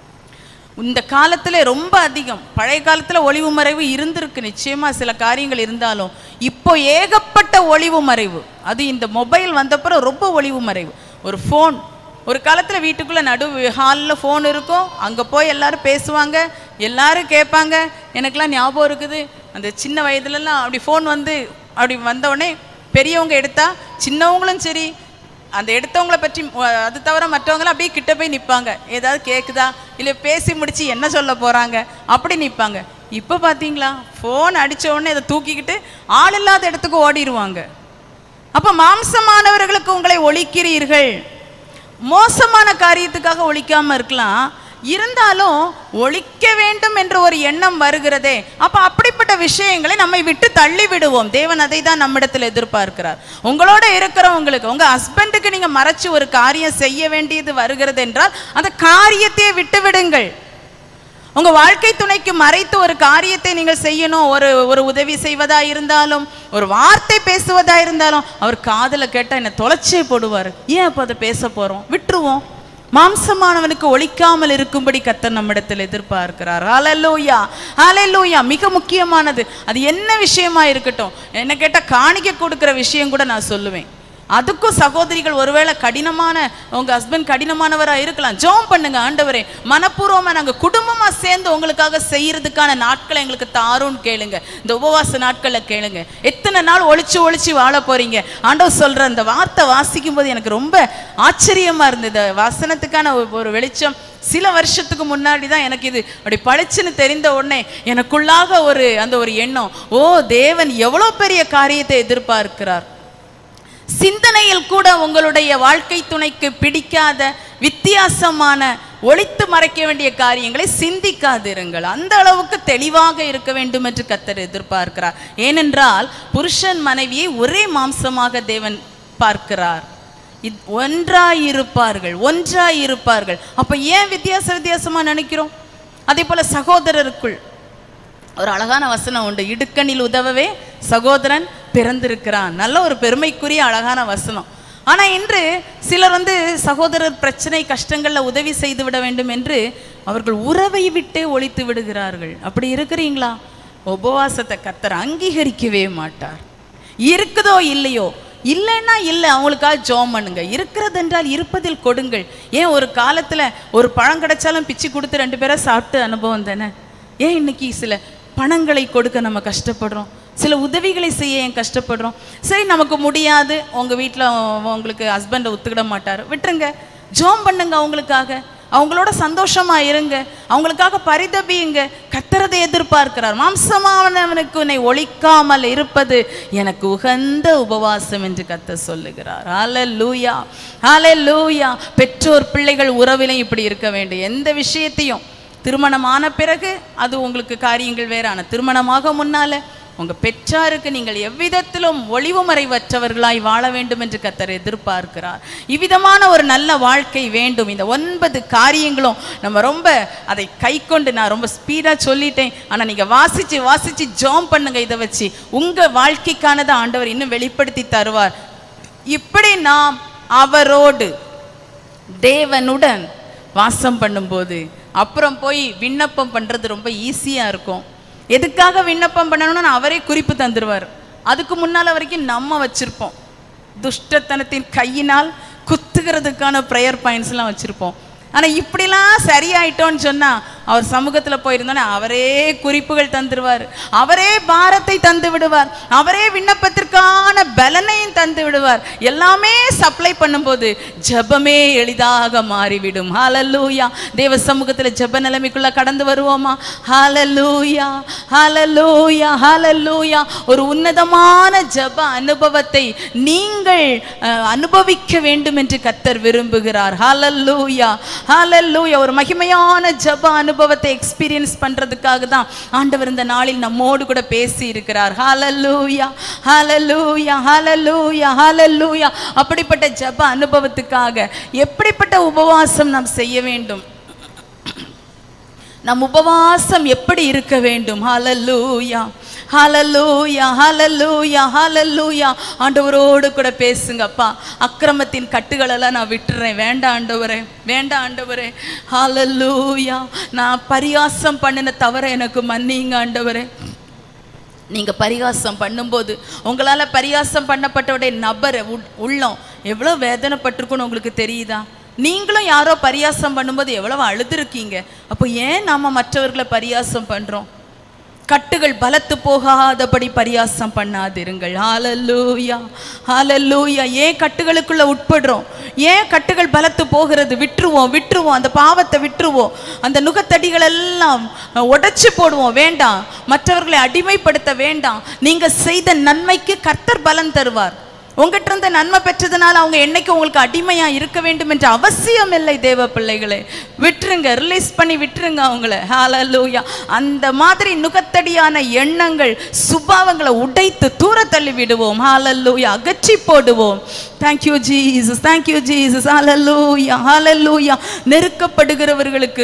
இந்த காலத்தில் ரொம்ப அதிகம், பழைய காலத்தில் ஒளிவு மறைவு இருந்திருக்கு நிச்சயமாக, சில காரியங்கள் இருந்தாலும் இப்போ ஏகப்பட்ட ஒளிவு மறைவு. அது இந்த மொபைல் வந்தப்பறம் ரொம்ப ஒளிவு மறைவு. ஒரு ஃபோன், ஒரு காலத்தில் வீட்டுக்குள்ளே நடு ஹாலில் ஃபோன் இருக்கும், அங்கே போய் எல்லாரும் பேசுவாங்க, எல்லாரும் கேட்பாங்க. எனக்கெல்லாம் ஞாபகம் இருக்குது, அந்த சின்ன வயதுலலாம் அப்படி ஃபோன் வந்து அப்படி வந்தவுடனே பெரியவங்க எடுத்தா சின்னவங்களும் சரி, அந்த எடுத்தவங்கள பற்றி அது தவிர மற்றவங்களாம் அப்படியே கிட்ட போய் நிற்பாங்க, ஏதாவது கேட்குதா இல்லை பேசி முடிச்சு என்ன சொல்ல போகிறாங்க அப்படி நிற்பாங்க. இப்போ பார்த்தீங்களா, ஃபோன் அடித்த உடனே அதை தூக்கிக்கிட்டு ஆள் இல்லாத இடத்துக்கு ஓடிடுவாங்க. அப்போ மாம்சமானவர்களுக்கு உங்களை ஒழிக்கிறீர்கள். மோசமான காரியத்துக்காக ஒழிக்காமல் இருக்கலாம், இருந்தாலும் ஒழிக்க வேண்டும் என்ற ஒரு எண்ணம் வருகிறதே, அப்போ அப்படிப்பட்ட விஷயங்களை நம்மை விட்டு தள்ளி விடுவோம். தேவன் அதை தான் நம்மிடத்தில் எதிர்பார்க்கிறார். உங்களோட இருக்கிறவங்களுக்கு, உங்கள் ஹஸ்பண்டுக்கு நீங்கள் மறைச்சு ஒரு காரியம் செய்ய வேண்டியது வருகிறது என்றால் அந்த காரியத்தையே விட்டு விடுங்கள். உங்கள் வாழ்க்கை துணைக்கு மறைத்து ஒரு காரியத்தை நீங்கள் செய்யணும், ஒரு ஒரு உதவி செய்வதா இருந்தாலும், ஒரு வார்த்தை பேசுவதா இருந்தாலும், அவர் காதில் கேட்டால் என்னை தொலைச்சே போடுவார். ஏன் அப்போ அதை பேச போகிறோம்? விட்டுருவோம். மாம்சமானவனுக்கு ஒழிக்காமல் இருக்கும்படி கர்த்தர் நம்மிடத்தில் எதிர்பார்க்கிறார். ஹல்லேலூயா, ஹல்லேலூயா. மிக முக்கியமானது, அது என்ன விஷயமா இருக்கட்டும். என்ன கேட்டால் காணிக்க கொடுக்குற விஷயம் கூட நான் சொல்லுவேன். அதுக்கும் சகோதரிகள் ஒருவேளை கடினமான, உங்கள் ஹஸ்பண்ட் கடினமானவராக இருக்கலாம், ஜெபம் பண்ணுங்க, ஆண்டவரே மனப்பூர்வமாக நாங்கள் குடும்பமாக சேர்ந்து உங்களுக்காக செய்யறதுக்கான நாட்களை எங்களுக்கு தாருன்னு கேளுங்க. இந்த உபவாச நாட்களில் கேளுங்க. எத்தனை நாள் ஒழிச்சு ஒழிச்சு வாழ போறீங்க? ஆண்டவர் சொல்ற அந்த வார்த்தை வாசிக்கும் போது எனக்கு ரொம்ப ஆச்சரியமா இருந்தது. வசனத்துக்கான ஒரு வெளிச்சம் சில வருஷத்துக்கு முன்னாடி தான் எனக்கு இது அப்படி பளிச்சுன்னு தெரிந்த உடனே எனக்குள்ளாக ஒரு அந்த ஒரு எண்ணம், ஓ தேவன் எவ்வளோ பெரிய காரியத்தை எதிர்பார்க்கிறார். சிந்தனையில் கூட உங்களுடைய வாழ்க்கை துணைக்கு பிடிக்காத வித்தியாசமான ஒளித்து மறைக்க வேண்டிய காரியங்களை சிந்திக்காதிருங்கள். அந்த அளவுக்கு தெளிவாக இருக்க வேண்டும் என்று கர்த்தர் எதிர்பார்க்கிறார். ஏனென்றால் புருஷன் மனைவியை ஒரே மாம்சமாக தேவன் பார்க்கிறார். ஒன்றாயிருப்பார்கள், ஒன்றாயிருப்பார்கள். அப்ப ஏன் வித்தியாச வித்தியாசமா நினைக்கிறோம்? அதே போல சகோதரருக்குள் ஒரு அழகான வசனம் உண்டு, இடுக்கணில் உதவவே சகோதரன் பிறந்திருக்கிறான். நல்ல ஒரு பெருமைக்குரிய அழகான வசனம். ஆனா இன்று சிலர் வந்து சகோதரர் பிரச்சனை கஷ்டங்கள்ல உதவி செய்து விட வேண்டும் என்று அவர்கள் உறவை விட்டே ஒழித்து விடுகிறார்கள். அப்படி இருக்கிறீங்களா? உபவாசத்தை கர்த்தர் அங்கீகரிக்கவே மாட்டார். இருக்குதோ இல்லையோ, இல்லைன்னா இல்லை, அவங்களுக்காக ஜெபம் பண்ணுங்க. இருக்கிறது என்றால் இருப்பதில் கொடுங்கள். ஏன் ஒரு காலத்துல ஒரு பழம் கிடைச்சாலும் பிச்சு கொடுத்து ரெண்டு பேரை சாப்பிட்டு அனுபவம் தானே. ஏன் இன்னைக்கு சில பணங்களை கொடுக்க நம்ம கஷ்டப்படுறோம், சில உதவிகளை செய்ய ஏன் கஷ்டப்படுறோம்? சரி, நமக்கு முடியாது, உங்கள் வீட்டில் உங்களுக்கு ஹஸ்பண்டை ஒத்துக்கிட மாட்டார், விட்டுருங்க. ஜெபம் பண்ணுங்க, அவங்களுக்காக அவங்களோட சந்தோஷமா இருங்க, அவங்களுக்காக பரிதபியுங்க. கர்த்தரதை எதிர்பார்க்கிறார். மாம்சமானவனுக்கு உன்னை ஒழிக்காமல் இருப்பது எனக்கு உகந்த உபவாசம் என்று கர்த்தர் சொல்லுகிறார். ஹல்லேலூயா, ஹல்லேலூயா. பெற்றோர் பிள்ளைகள் உறவிலையும் இப்படி இருக்க வேண்டும். எந்த விஷயத்தையும் திருமணமான பிறகு அது உங்களுக்கு காரியங்கள் வேறான, திருமணமாக முன்னால உங்க பெற்றாருக்கு நீங்கள் எவ்விதத்திலும் ஒளிவு மறைவற்றவர்களாய் வாழ வேண்டும் என்று கர்த்தர் எதிர்பார்க்கிறார். இவ்விதமான ஒரு நல்ல வாழ்க்கை வேண்டும். இந்த ஒன்பது காரியங்களும் நம்ம ரொம்ப அதை கை கொண்டு, நான் ரொம்ப ஸ்பீடா சொல்லிட்டேன், ஆனா நீங்க வாசிச்சு வாசிச்சு ஜெபம் பண்ணுங்க. இதை வச்சு உங்க வாழ்க்கைக்கானதை ஆண்டவர் இன்னும் வெளிப்படுத்தி தருவார். இப்படி நாம் அவரோடு தேவனுடன் வாசம் பண்ணும்போது அப்புறம் போய் விண்ணப்பம் பண்றது ரொம்ப ஈஸியா இருக்கும். எதுக்காக விண்ணப்பம் பண்ணணும்னு அவரே குறிப்பு தந்துடுவார். அதுக்கு முன்னால் வரைக்கும் நம்ம வச்சிருப்போம், துஷ்டத்தனத்தின் கையினால் குத்துகிறதுக்கான ப்ரேயர் பாயிண்ட்ஸ்லாம் வச்சிருப்போம். ஆனா இப்படிலாம் சரியாயிட்டோன்னு சொன்னா அவர் சமூகத்துல போயிருந்தோன்னா அவரே குறிப்புகள் தந்துடுவார், அவரே பாரத்தை தந்து விடுவார், அவரே விண்ணப்பத்திற்கான பலனையும் தந்து விடுவார். எல்லாமே சப்ளை பண்ணும்போது ஜெபமே எளிதாக மாறிவிடும். ஹல்லேலூயா. தேவ சமூகத்துல ஜெப நிலைமைக்குள்ள கடந்து வருவோமா? ஹல்லேலூயா, ஹல்லேலூயா, ஹல்லேலூயா. ஒரு உன்னதமான ஜெப அனுபவத்தை நீங்கள் அனுபவிக்க வேண்டும் என்று கர்த்தர் விரும்புகிறார். ஹல்லேலூயா, ஹல்லேலூயா. ஒரு மகிமையான ஜெப அனுபவத்தை எக்ஸ்பீரியன்ஸ் பண்றதுக்காக தான் ஆண்டவர் இந்த நாளில் நம்மோடு கூட பேசி இருக்கிறார். ஹல்லேலூயா, ஹல்லேலூயா, ஹல்லேலூயா, ஹல்லேலூயா. அப்படிப்பட்ட ஜெப அனுபவத்துக்காக எப்படிப்பட்ட உபவாசம் நாம் செய்ய வேண்டும், நம் உபவாசம் எப்படி இருக்க வேண்டும்? ஹல்லேலூயா, ஹல்லேலூயா, ஹல்லேலூயா, ஹல்லேலூயா. ஆண்டவரோடு கூட பேசுங்கப்பா. அக்கிரமத்தின் கட்டுகளெல்லாம் நான் விட்டுறேன், வேண்டாம் ஆண்டவரே, வேண்டாம் ஆண்டவரே. ஹல்லேலூயா. நான் பரியாசம் பண்ணின தவிர எனக்கு மன்னிங்க ஆண்டவரே. நீங்க பரிகாசம் பண்ணும்போது உங்களால பரிகாசம் பண்ணப்பட்டவுடைய நபர் உள்ளம் எவ்வளவு வேதனைப்பட்டிருக்குன்னு உங்களுக்கு தெரியுதா? நீங்களும் யாரோ பரியாசம் பண்ணும்போது எவ்வளவு அழுதுருக்கீங்க. அப்போ ஏன் நாம மற்றவர்களை பரியாசம் பண்றோம்? கட்டுகள் பலத்து போகாதபடி பரியாசம் பண்ணாதிருங்கள். ஹல்லேலூயா, ஹல்லேலூயா. ஏன் கட்டுகளுக்குள்ள உட்படுறோம்? ஏன் கட்டுகள் பலத்து போகிறது? விட்டுருவோம், விட்டுருவோம், அந்த பாவத்தை விட்டுருவோம், அந்த நுகத்தடிகள் எல்லாம் உடைச்சு போடுவோம். வேண்டாம், மற்றவர்களை அடிமைப்படுத்த வேண்டாம். நீங்க செய்த நன்மைக்கு கர்த்தர் பலன் தருவார். உங்ககிட்ட இருந்த நன்மை பெற்றதுனால அவங்க என்னைக்கு உங்களுக்கு அடிமையா இருக்க வேண்டும் என்ற அவசியம் இல்லை. தேவ பிள்ளைகளே, விட்டுருங்க, ரிலீஸ் பண்ணி விட்டுருங்க அவங்கள. ஹல்லேலூயா. அந்த மாதிரி நுகத்தடியான எண்ணங்கள் சுபாவங்களை உடைத்து தூர தள்ளி விடுவோம். ஹல்லேலூயா. அகற்றி போடுவோம். Thank you Jesus, thank you Jesus. Hallelujah, hallelujah. நெருக்கப்படுகிறவர்களுக்கு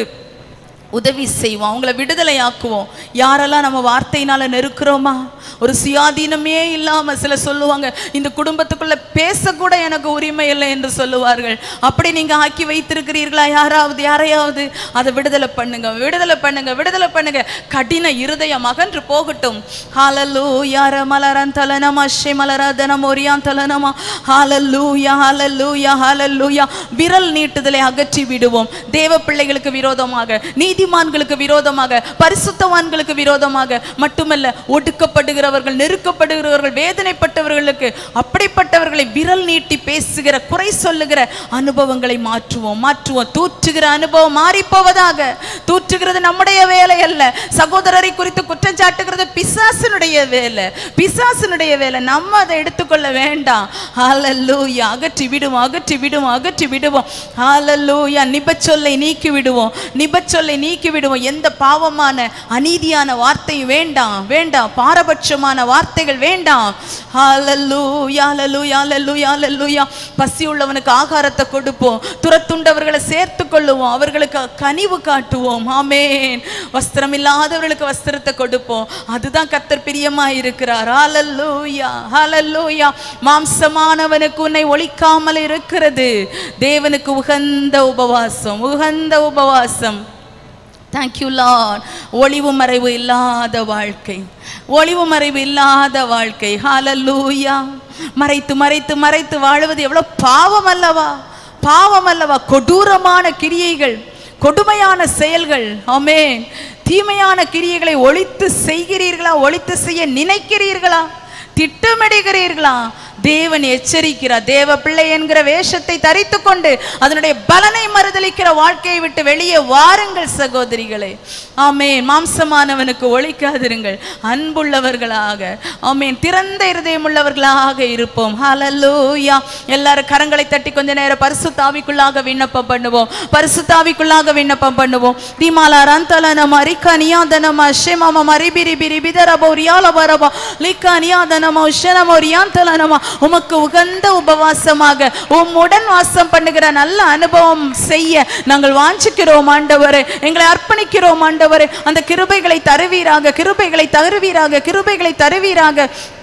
உதவி செய்வோம், அவங்கள விடுதலையாக்குவோம். யாரெல்லாம் நம்ம வார்த்தையினால நெருக்கிறோமா? ஒரு சுயாதீனமே இல்லாம சில சொல்லுவாங்க, இந்த குடும்பத்துக்குள்ள பேசக்கூட எனக்கு உரிமை இல்லை என்று சொல்லுவார்கள். அப்படி நீங்க ஆக்கி வைத்திருக்கிறீர்களா? யாராவது யாரையாவது அதை விடுதலை பண்ணுங்க, விடுதலை பண்ணுங்க, விடுதலை பண்ணுங்க. கடின இருதயம் அகன்று போகட்டும். ஹல்லேலூயா. ரமலரன் தலனமா ஷே மலரதனம் ஒரியான் தலனமா. ஹல்லேலூயா, ஹல்லேலூயா, ஹல்லேலூயா. விரல் நீட்டுதலை அகற்றி விடுவோம். தேவ பிள்ளைகளுக்கு விரோதமாக, நீதிமான்களுக்கு விரோதமாக, பரிசுத்தவான்களுக்கு விரோதமாக மட்டுமல்ல, ஒடுக்கப்படுகிறவர்கள், நெருக்கப்படுகிறவர்கள், வேதனைப்பட்டவர்களுக்கு அப்படிப்பட்டவர்களை விரல் நீட்டி பேசுகிற, குறை சொல்லுகிற அனுபவங்களை மாற்றுவோம், மாற்றுவோம். தூற்றுகிற அனுபவம் மாறி போவதாக. தூற்றுகிறது நம்முடைய வேலை அல்ல. சகோதரரை குறித்து குற்றம் சாட்டுகிறது பிசாசினுடைய வேலை, பிசாசினுடைய வேலை. நம்ம அதை எடுத்துக்கொள்ள வேண்டாம். ஹல்லேலூயா. அகற்றி விடுவோம், அகற்றி விடுவோம், அகற்றி விடுவோம். ஹல்லேலூயா. நிபச்சொல்லை நீக்கி விடுவோம், நிபச்சொல்லை நீக்கி விடுவோம். எந்த பாவமான அநீதியான வார்த்தை வேண்டாம், வேண்டாம். பாரபட்சமான வார்த்தைகள் வேண்டாம். ஹல்லேலூயா, ஹல்லேலூயா, ஹல்லேலூயா, ஹல்லேலூயா. பசி உள்ளவனுக்கு ஆகாரத்தை கொடுப்போம், துரத்துண்டவர்களை சேர்த்து கொள்ளுவோம், அவர்களுக்கு கனிவு காட்டுவோம். ஆமென். வஸ்திரம் இல்லாதவர்களுக்கு வஸ்திரத்தை கொடுப்போம். அதுதான் கர்த்தர் பிரியமா இருக்கிறார். ஹல்லேலூயா, ஹல்லேலூயா. மாம்சமானவனுக்கு உன்னை ஒழிக்காமல் இருக்கிறது தேவனுக்கு உகந்த உபவாசம், உகந்த உபவாசம். Thank you Lord. ஒளிவு மறைவு இல்லாத வாழ்க்கை, ஒளிவு மறைவு இல்லாத வாழ்க்கை. ஹல்லேலூயா. மறைத்து மறைத்து மறைத்து வாழுவது எவ்வளவு பாவம் அல்லவா, பாவம் அல்லவா. கொடூரமான கிரியைகள், கொடுமையான செயல்கள். ஆமென். தீமையான கிரியைகளை ஒழித்து செய்கிறீர்களா? ஒழித்து செய்ய நினைக்கிறீர்களா? திட்டமிடுகிறீர்களா? தேவன் எச்சரிக்கிறார். தேவ பிள்ளை என்கிற வேஷத்தை தரித்து கொண்டு அதனுடைய பலனை மறுதலிக்கிற வாழ்க்கையை விட்டு வெளியே வாருங்கள் சகோதரிகளே. ஆமென். மாம்சமானவனுக்கு ஒழிக்காதிருங்கள், அன்புள்ளவர்களாக, ஆமென், திறந்த இருதயம் உள்ளவர்களாக இருப்போம். ஹல்லேலூயா. எல்லாரும் கரங்களை தட்டி கொஞ்ச நேரம் பரிசுத்த ஆவிக்குள்ளாக விண்ணப்பம் பண்ணுவோம், பரிசுத்த ஆவிக்குள்ளாக விண்ணப்பம் பண்ணுவோம். தீமாலா ரந்தலனமா ரிகனியாதனமா ஷேமமா மரிபிரி பிரி பிதரபோ ரியாலபரபா லிகனியாதனமா ஷேனமோ ரியாந்தலனமா. உமக்கு உகந்த உபவாசமாக உம்முடன் வாசம் பண்ணுகிற நல்ல அனுபவம் செய்ய நாங்கள் வாஞ்சிக்கிறோம் ஆண்டவரே. எங்களை அர்ப்பணிக்கிறோம் ஆண்டவரே. அந்த கிருபைகளை தருவீராக, கிருபைகளை தருவீராக, கிருபைகளை தருவீராக.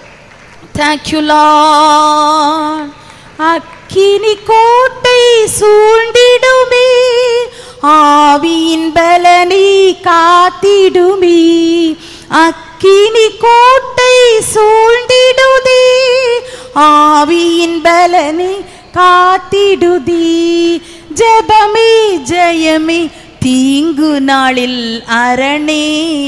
Thank you Lord. அக்கினி கோட்டை சூழ்ந்திடுமே, ஆவியின் பலனை காத்திடுமே. அக்கினி கோட்டை சூழ்ந்திடுதே, ஆவியின் பலனை காத்திடுதே. ஜெபமே ஜெயமே தீங்கு நாளில் அரணே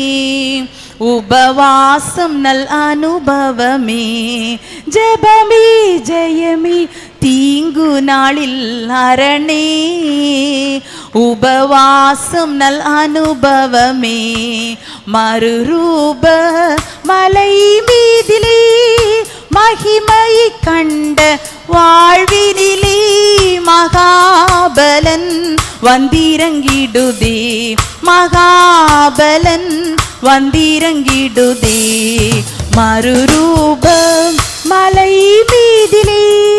உபவாசம் நல் அனுபவமே ஜெபமே ஜெயமே தீங்கு நாளில் அரணே உபவாசம் நல் அனுபவமே மறுரூப மலை மீதிலே மகிமை கண்ட வாழ்வினிலே மகாபலன் வந்திரங்கிடுதே மகாபலன் வந்திரங்கிடுதே மறுரூப மலை மீதிலே